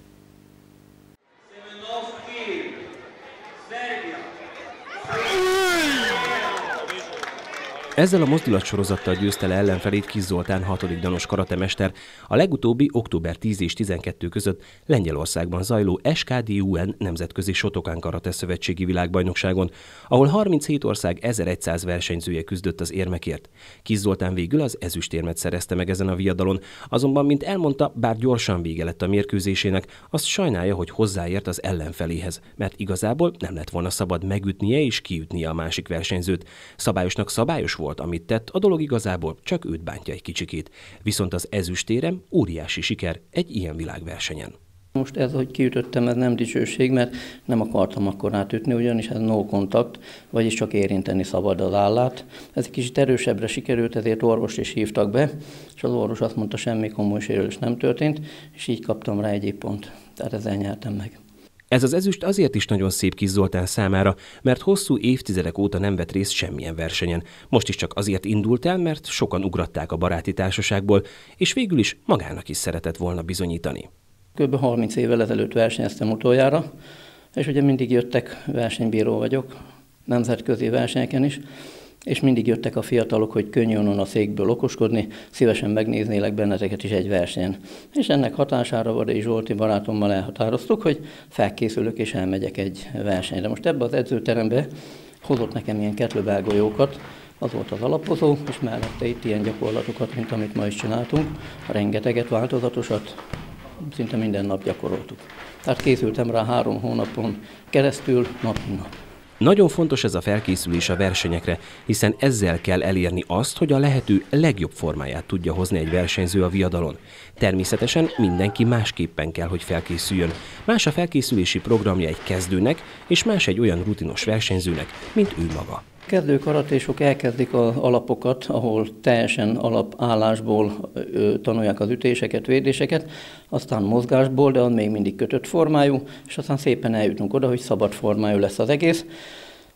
Ezzel a mozdulatsorozattal győzte le ellenfelét Kis Zoltán hatodik danos karatemester a legutóbbi október tíz és tizenkettő között Lengyelországban zajló es ká dé u en Nemzetközi Shotokan Karate Szövetségi Világbajnokságon, ahol harminchét ország ezerszáz versenyzője küzdött az érmekért. Kis Zoltán végül az ezüstérmet szerezte meg ezen a viadalon, azonban, mint elmondta, bár gyorsan vége lett a mérkőzésének, azt sajnálja, hogy hozzáért az ellenfeléhez, mert igazából nem lett volna szabad megütnie és kiütnie a másik versenyzőt. Szabályosnak szabályos volt, amit tett, a dolog igazából csak őt bántja egy kicsikét. Viszont az ezüstérem óriási siker egy ilyen világversenyen. Most ez, hogy kiütöttem, ez nem dicsőség, mert nem akartam akkor átütni, ugyanis ez no kontakt, vagyis csak érinteni szabad az állát. Ez egy kicsit erősebbre sikerült, ezért orvost is hívtak be, és az orvos azt mondta, semmi komoly sérülés nem történt, és így kaptam rá egy pont. Tehát ezzel nyertem meg. Ez az ezüst azért is nagyon szép Kis Zoltán számára, mert hosszú évtizedek óta nem vett részt semmilyen versenyen. Most is csak azért indult el, mert sokan ugratták a baráti társaságból, és végül is magának is szeretett volna bizonyítani. Kb. harminc évvel ezelőtt versenyeztem utoljára, és ugye mindig jöttek, versenybíró vagyok, nemzetközi versenyeken is, és mindig jöttek a fiatalok, hogy könnyű onnan a székből okoskodni, szívesen megnéznélek benneteket is egy versenyen. És ennek hatására Vadai Zsolti barátommal elhatároztuk, hogy felkészülök és elmegyek egy versenyre. Most ebbe az edzőterembe hozott nekem ilyen ketlőbelgolyókat, az volt az alapozó, és mellette itt ilyen gyakorlatokat, mint amit ma is csináltunk, rengeteget, változatosat, szinte minden nap gyakoroltuk. Tehát készültem rá három hónapon keresztül, nap mint nap. Nagyon fontos ez a felkészülés a versenyekre, hiszen ezzel kell elérni azt, hogy a lehető legjobb formáját tudja hozni egy versenyző a viadalon. Természetesen mindenki másképpen kell, hogy felkészüljön. Más a felkészülési programja egy kezdőnek, és más egy olyan rutinos versenyzőnek, mint ő maga. Kezdő karatésok elkezdik az alapokat, ahol teljesen alapállásból ö, tanulják az ütéseket, védéseket, aztán mozgásból, de az még mindig kötött formájú, és aztán szépen eljutunk oda, hogy szabad formájú lesz az egész.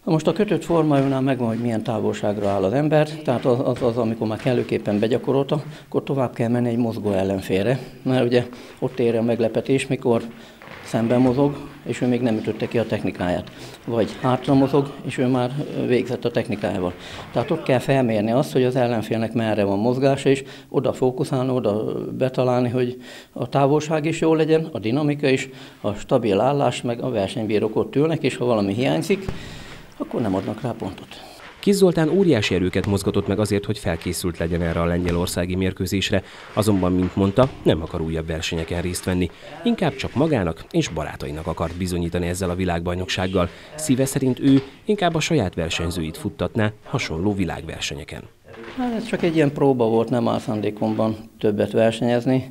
Na most a kötött formájónál megvan, hogy milyen távolságra áll az ember, tehát az, az, az amikor már kellőképpen begyakorolta, akkor tovább kell menni egy mozgó ellenfélre, mert ugye ott ér a meglepetés, mikor szemben mozog, és ő még nem ütötte ki a technikáját. Vagy hátra mozog, és ő már végzett a technikájával. Tehát ott kell felmérni azt, hogy az ellenfélnek merre van mozgása, és oda fókuszálni, oda betalálni, hogy a távolság is jó legyen, a dinamika is, a stabil állás, meg a versenybírók ott ülnek, és ha valami hiányzik, akkor nem adnak rá pontot. Kis Zoltán óriási erőket mozgatott meg azért, hogy felkészült legyen erre a lengyelországi mérkőzésre, azonban, mint mondta, nem akar újabb versenyeken részt venni. Inkább csak magának és barátainak akart bizonyítani ezzel a világbajnoksággal. Szíve szerint ő inkább a saját versenyzőit futtatná hasonló világversenyeken. Hát ez csak egy ilyen próba volt, nem áll szándékomban többet versenyezni.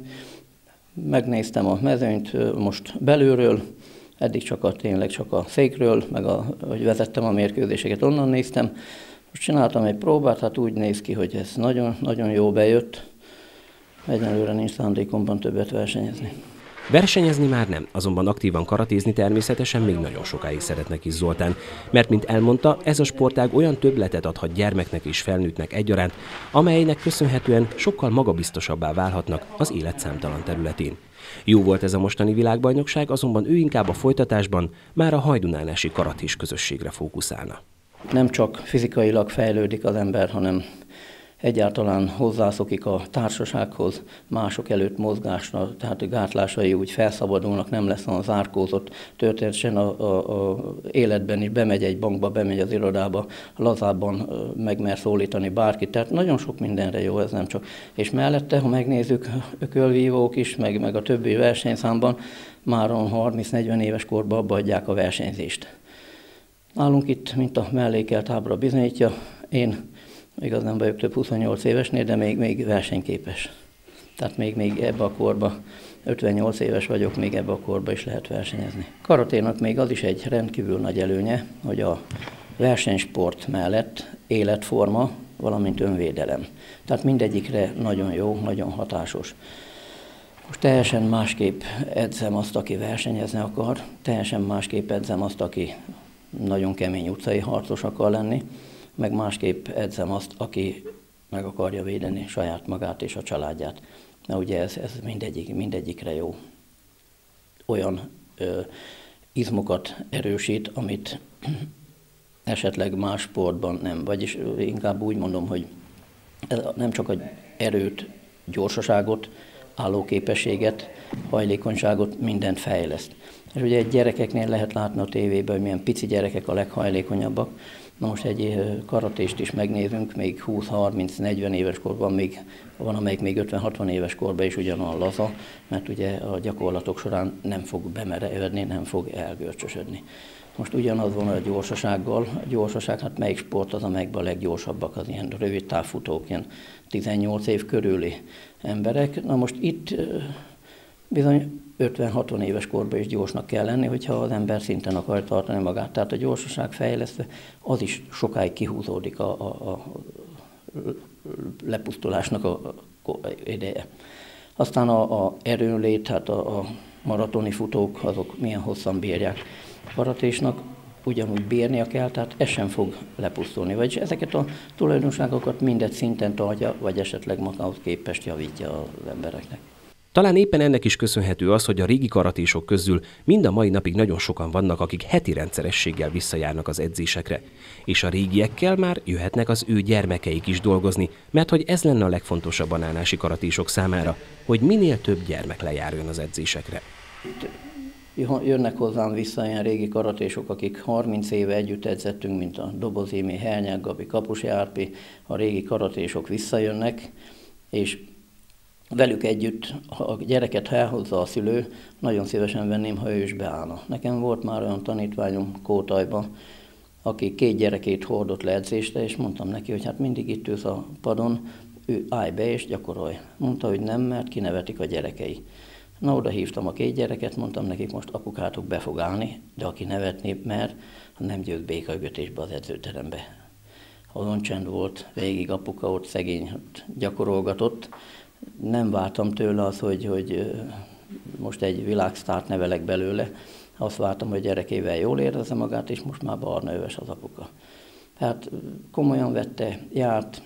Megnéztem a mezőnyt most belülről, eddig csak a, tényleg csak a székről, meg a, hogy vezettem a mérkőzéseket, onnan néztem. Most csináltam egy próbát, hát úgy néz ki, hogy ez nagyon, nagyon jó bejött. Egyelőre nincs szándékomban többet versenyezni. Versenyezni már nem, azonban aktívan karatézni természetesen még nagyon sokáig szeretne Kis Zoltán, mert mint elmondta, ez a sportág olyan többletet adhat gyermeknek és felnőttnek egyaránt, amelynek köszönhetően sokkal magabiztosabbá válhatnak az élet számtalan területén. Jó volt ez a mostani világbajnokság, azonban ő inkább a folytatásban már a hajdunánási karatés közösségre fókuszálna. Nem csak fizikailag fejlődik az ember, hanem egyáltalán hozzászokik a társasághoz, mások előtt mozgásra, tehát a gátlásai úgy felszabadulnak, nem lesz olyan zárkózott, történetesen a, a, a életben is bemegy egy bankba, bemegy az irodába, lazábban megmer szólítani bárkit, tehát nagyon sok mindenre jó ez, nem csak. És mellette, ha megnézzük, ökölvívók is, meg, meg a többi versenyszámban, már harminc-negyven éves korban abba adják a versenyzést. Nálunk itt, mint a mellékelt ábra bizonyítja, én igaz nem vagyok több huszonnyolc évesnél, de még, még versenyképes. Tehát még, még ebbe a korba, ötvennyolc éves vagyok, még ebbe a korba is lehet versenyezni. Karaténak még az is egy rendkívül nagy előnye, hogy a versenysport mellett életforma, valamint önvédelem. Tehát mindegyikre nagyon jó, nagyon hatásos. Most teljesen másképp edzem azt, aki versenyezni akar, teljesen másképp edzem azt, aki nagyon kemény utcai harcos akar lenni, meg másképp edzem azt, aki meg akarja védeni saját magát és a családját. Na ugye ez, ez mindegyik, mindegyikre jó. Olyan ö, izmokat erősít, amit esetleg más sportban nem. Vagyis inkább úgy mondom, hogy ez nem csak az erőt, gyorsaságot, állóképességet, hajlékonyságot, mindent fejleszt. És ugye egy gyerekeknél lehet látni a tévében, hogy milyen pici gyerekek a leghajlékonyabbak. Na most egy karatést is megnézünk, még húsz-harminc-negyven éves korban, még van, amelyik még ötven-hatvan éves korban is ugyanolyan laza, mert ugye a gyakorlatok során nem fog bemerevedni, nem fog elgörcsösödni. Most ugyanaz van a gyorsasággal. A gyorsaság, hát melyik sport az, amelyikben a leggyorsabbak az ilyen rövid távfutók, ilyen tizennyolc év körüli emberek. Na most itt bizony ötven-hatvan éves korban is gyorsnak kell lenni, hogyha az ember szinten akar tartani magát. Tehát a gyorsaság fejlesztve, az is sokáig kihúzódik a, a, a lepusztulásnak a, a ideje. Aztán a, a erőnlét, tehát a, a maratoni futók, azok milyen hosszan bírják. A karatésnak ugyanúgy bírnia kell, tehát ez sem fog lepusztulni. Vagyis ezeket a tulajdonságokat mindet szinten tartja, vagy esetleg magához képest javítja az embereknek. Talán éppen ennek is köszönhető az, hogy a régi karatésok közül mind a mai napig nagyon sokan vannak, akik heti rendszerességgel visszajárnak az edzésekre. És a régiekkel már jöhetnek az ő gyermekeik is dolgozni, mert hogy ez lenne a legfontosabb a nánási karatésok számára, hogy minél több gyermek lejárjon az edzésekre. Jönnek hozzám vissza ilyen régi karatésok, akik harminc éve együtt edzettünk, mint a Doboz Imi, Hernyák Gabi, Kapusi Árpi, a régi karatésok visszajönnek, és velük együtt, ha a gyereket elhozza a szülő, nagyon szívesen venném, ha ő is beállna. Nekem volt már olyan tanítványom Kótajban, aki két gyerekét hordott le edzésre, és mondtam neki, hogy hát mindig itt ülsz a padon, ő állj be és gyakorolj. Mondta, hogy nem, mert kinevetik a gyerekei. Na, oda hívtam a két gyereket, mondtam nekik, most apukátok be fog állni, de aki nevetni mer, nem győz békaügetésbe az edzőterembe. Azon csend volt, végig apuka ott szegény gyakorolgatott. Nem vártam tőle az, hogy, hogy most egy világsztárt nevelek belőle, Azt vártam, hogy gyerekével jól érezze magát, és most már barna öves az apuka. Tehát komolyan vette, járt.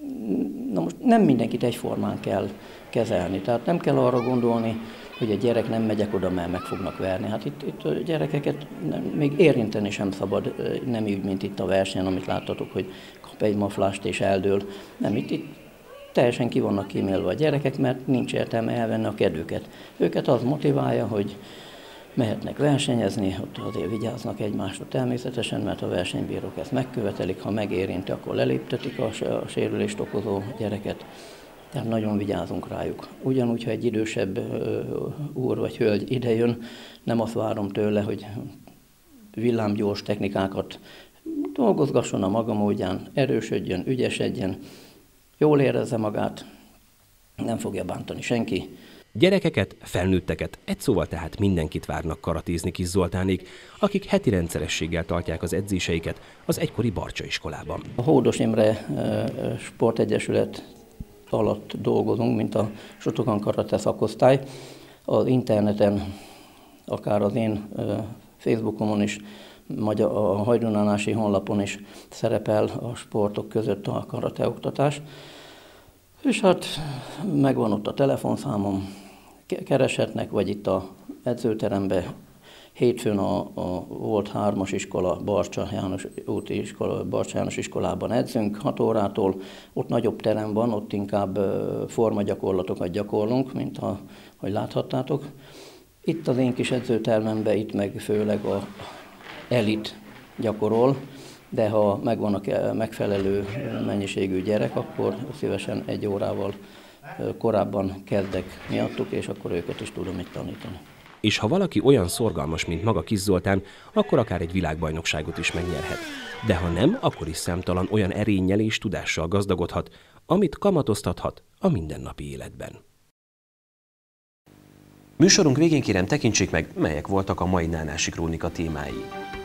Na most nem mindenkit egyformán kell kezelni, tehát nem kell arra gondolni, hogy a gyerek nem megyek oda, mert meg fognak verni. Hát itt, itt a gyerekeket nem, még érinteni sem szabad, nem úgy, mint itt a versenyen, amit láttatok, hogy kap egy maflást és eldől. Nem, itt, itt teljesen ki vannak kímélve a gyerekek, mert nincs értelme elvenni a kedvüket. Őket az motiválja, hogy mehetnek versenyezni, ott azért vigyáznak egymásra természetesen, mert a versenybírók ezt megkövetelik, ha megérinti, akkor leléptetik a sérülést okozó gyereket. Tehát nagyon vigyázunk rájuk. Ugyanúgy, ha egy idősebb úr vagy hölgy idejön, nem azt várom tőle, hogy villámgyors technikákat dolgozgasson a maga módján, erősödjön, ügyesedjen, jól érezze magát, nem fogja bántani senki. Gyerekeket, felnőtteket, egy szóval tehát mindenkit várnak karatézni Kis Zoltánék, akik heti rendszerességgel tartják az edzéseiket az egykori Barcsa iskolában. A Hódos Imre Sportegyesület alatt dolgozunk, mint a Shotokan karate szakosztály. Az interneten, akár az én Facebookomon is, a hajdunánási honlapon is szerepel a sportok között a karate oktatás. És hát megvan ott a telefonszámom, kereshetnek, vagy itt a edzőteremben. Hétfőn a, a volt hármas iskola, Barcsa János úti iskola, Barcsa János iskolában edzünk hat órától. Ott nagyobb terem van, ott inkább formagyakorlatokat gyakorlunk, mint a, hogy láthattátok. Itt az én kis edzőtermemben, itt meg főleg a elit gyakorol, de ha megvan a megfelelő mennyiségű gyerek, akkor szívesen egy órával korábban kezdek miattuk, és akkor őket is tudom itt tanítani. És ha valaki olyan szorgalmas, mint maga Kis Zoltán, akkor akár egy világbajnokságot is megnyerhet. De ha nem, akkor is számtalan olyan erénnyel és tudással gazdagodhat, amit kamatoztathat a mindennapi életben. Műsorunk végén kérem tekintsék meg, melyek voltak a mai Nánási Krónika témái.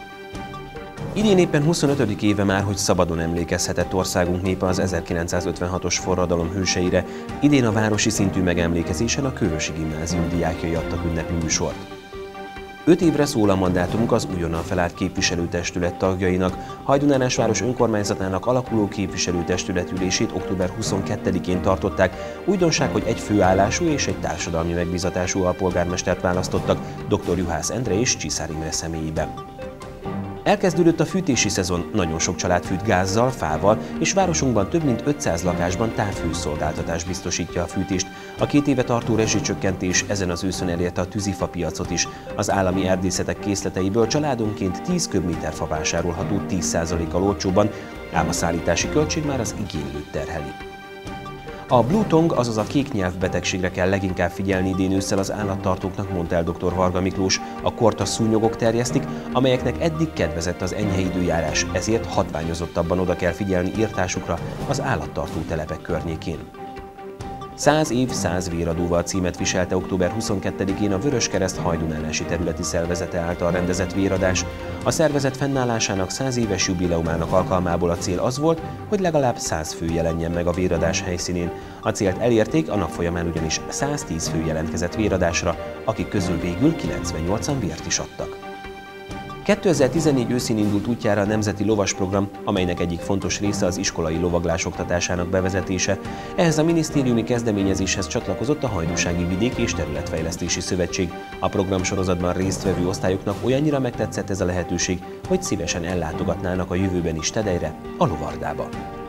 Idén éppen huszonötödik éve már, hogy szabadon emlékezhetett országunk népe az ezerkilencszázötvenhatos forradalom hőseire, idén a városi szintű megemlékezésen a Kőrösi Gimnázium diákjai adtak ünnepi műsort. Öt évre szól a mandátumuk az újonnan felállt képviselőtestület tagjainak. Hajdú-Nánásváros önkormányzatának alakuló képviselőtestület ülését október huszonkettedikén tartották. Újdonság, hogy egy főállású és egy társadalmi megbízatású alpolgármestert választottak, dr. Juhász Endre és Csiszár Imre személyében. Elkezdődött a fűtési szezon, nagyon sok család fűt gázzal, fával, és városunkban több mint ötszáz lakásban távhőszolgáltatás biztosítja a fűtést. A két éve tartó rezsicsökkentés ezen az őszön elérte a tűzifa piacot is. Az állami erdészetek készleteiből családonként tíz köbméter fa vásárolható tíz százalékkal olcsóban, ám a szállítási költség már az igénylőt terheli. A Blue Tongue, azaz a kéknyelv betegségre kell leginkább figyelni idén ősszel az állattartóknak, mondta el dr. Varga Miklós. A kortas szúnyogok terjesztik, amelyeknek eddig kedvezett az enyhe időjárás, ezért hatványozottabban oda kell figyelni irtásukra az állattartó telepek környékén. Száz év, száz véradóval címet viselte október huszonkettedikén a Vöröskereszt hajdú-nánási területi szervezete által rendezett véradás. A szervezet fennállásának száz éves jubileumának alkalmából a cél az volt, hogy legalább száz fő jelenjen meg a véradás helyszínén. A célt elérték, a nap folyamán ugyanis száztíz fő jelentkezett véradásra, akik közül végül kilencvennyolcan vért is adtak. kétezer-tizennégy őszén indult útjára a Nemzeti Lovasprogram, amelynek egyik fontos része az iskolai lovaglás oktatásának bevezetése. Ehhez a minisztériumi kezdeményezéshez csatlakozott a Hajdúsági Vidék és Területfejlesztési Szövetség. A programsorozatban résztvevő osztályoknak olyannyira megtetszett ez a lehetőség, hogy szívesen ellátogatnának a jövőben is Tedelyre, a Lovardába.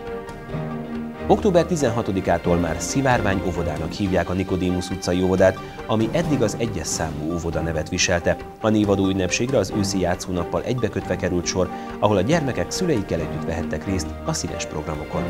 október tizenhatodikától már Szivárvány óvodának hívják a Nikodémusz utcai óvodát, ami eddig az egyes számú óvoda nevet viselte. A névadó ünnepségre az őszi játszónappal egybekötve került sor, ahol a gyermekek szüleikkel együtt vehettek részt a színes programokon.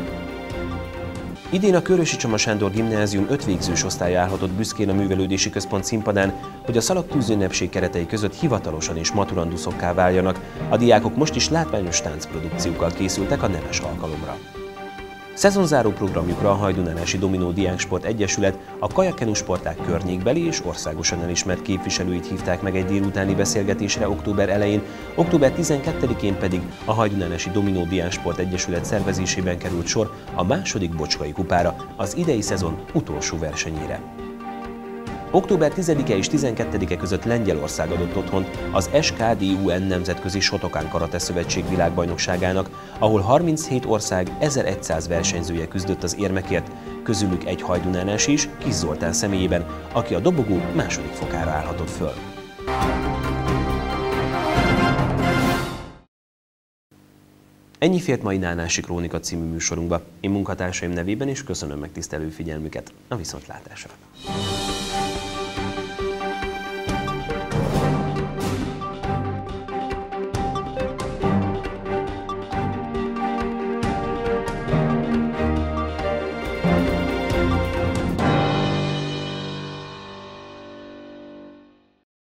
Idén a Kőrösi Csoma Sándor Gimnázium öt végzős osztálya állhatott büszkén a művelődési központ színpadán, hogy a szalagtűző ünnepség keretei között hivatalosan és maturanduszokká váljanak. A diákok most is látványos táncprodukciókkal készültek a nemes alkalomra. Szezonzáró programjukra a Hajdú-Nánási Dominó Diáksport Egyesület a kajakenu sportág környékbeli és országosan elismert képviselőit hívták meg egy délutáni beszélgetésre október elején, október tizenkettedikén pedig a Hajdú-Nánási Dominó Diáksport Egyesület szervezésében került sor a második Bocskai kupára, az idei szezon utolsó versenyére. október tizedike és tizenkettedike között Lengyelország adott otthont az es ká dé u en Nemzetközi Shotokan Karate Szövetség világbajnokságának, ahol harminchét ország ezerszáz versenyzője küzdött az érmekért, közülük egy hajdunánás is, Kis Zoltán személyében, aki a dobogó második fokára állhatott föl. Ennyi fért mai Nánási Krónika című műsorunkba. Én munkatársaim nevében is köszönöm megtisztelő figyelmüket. A viszontlátásra!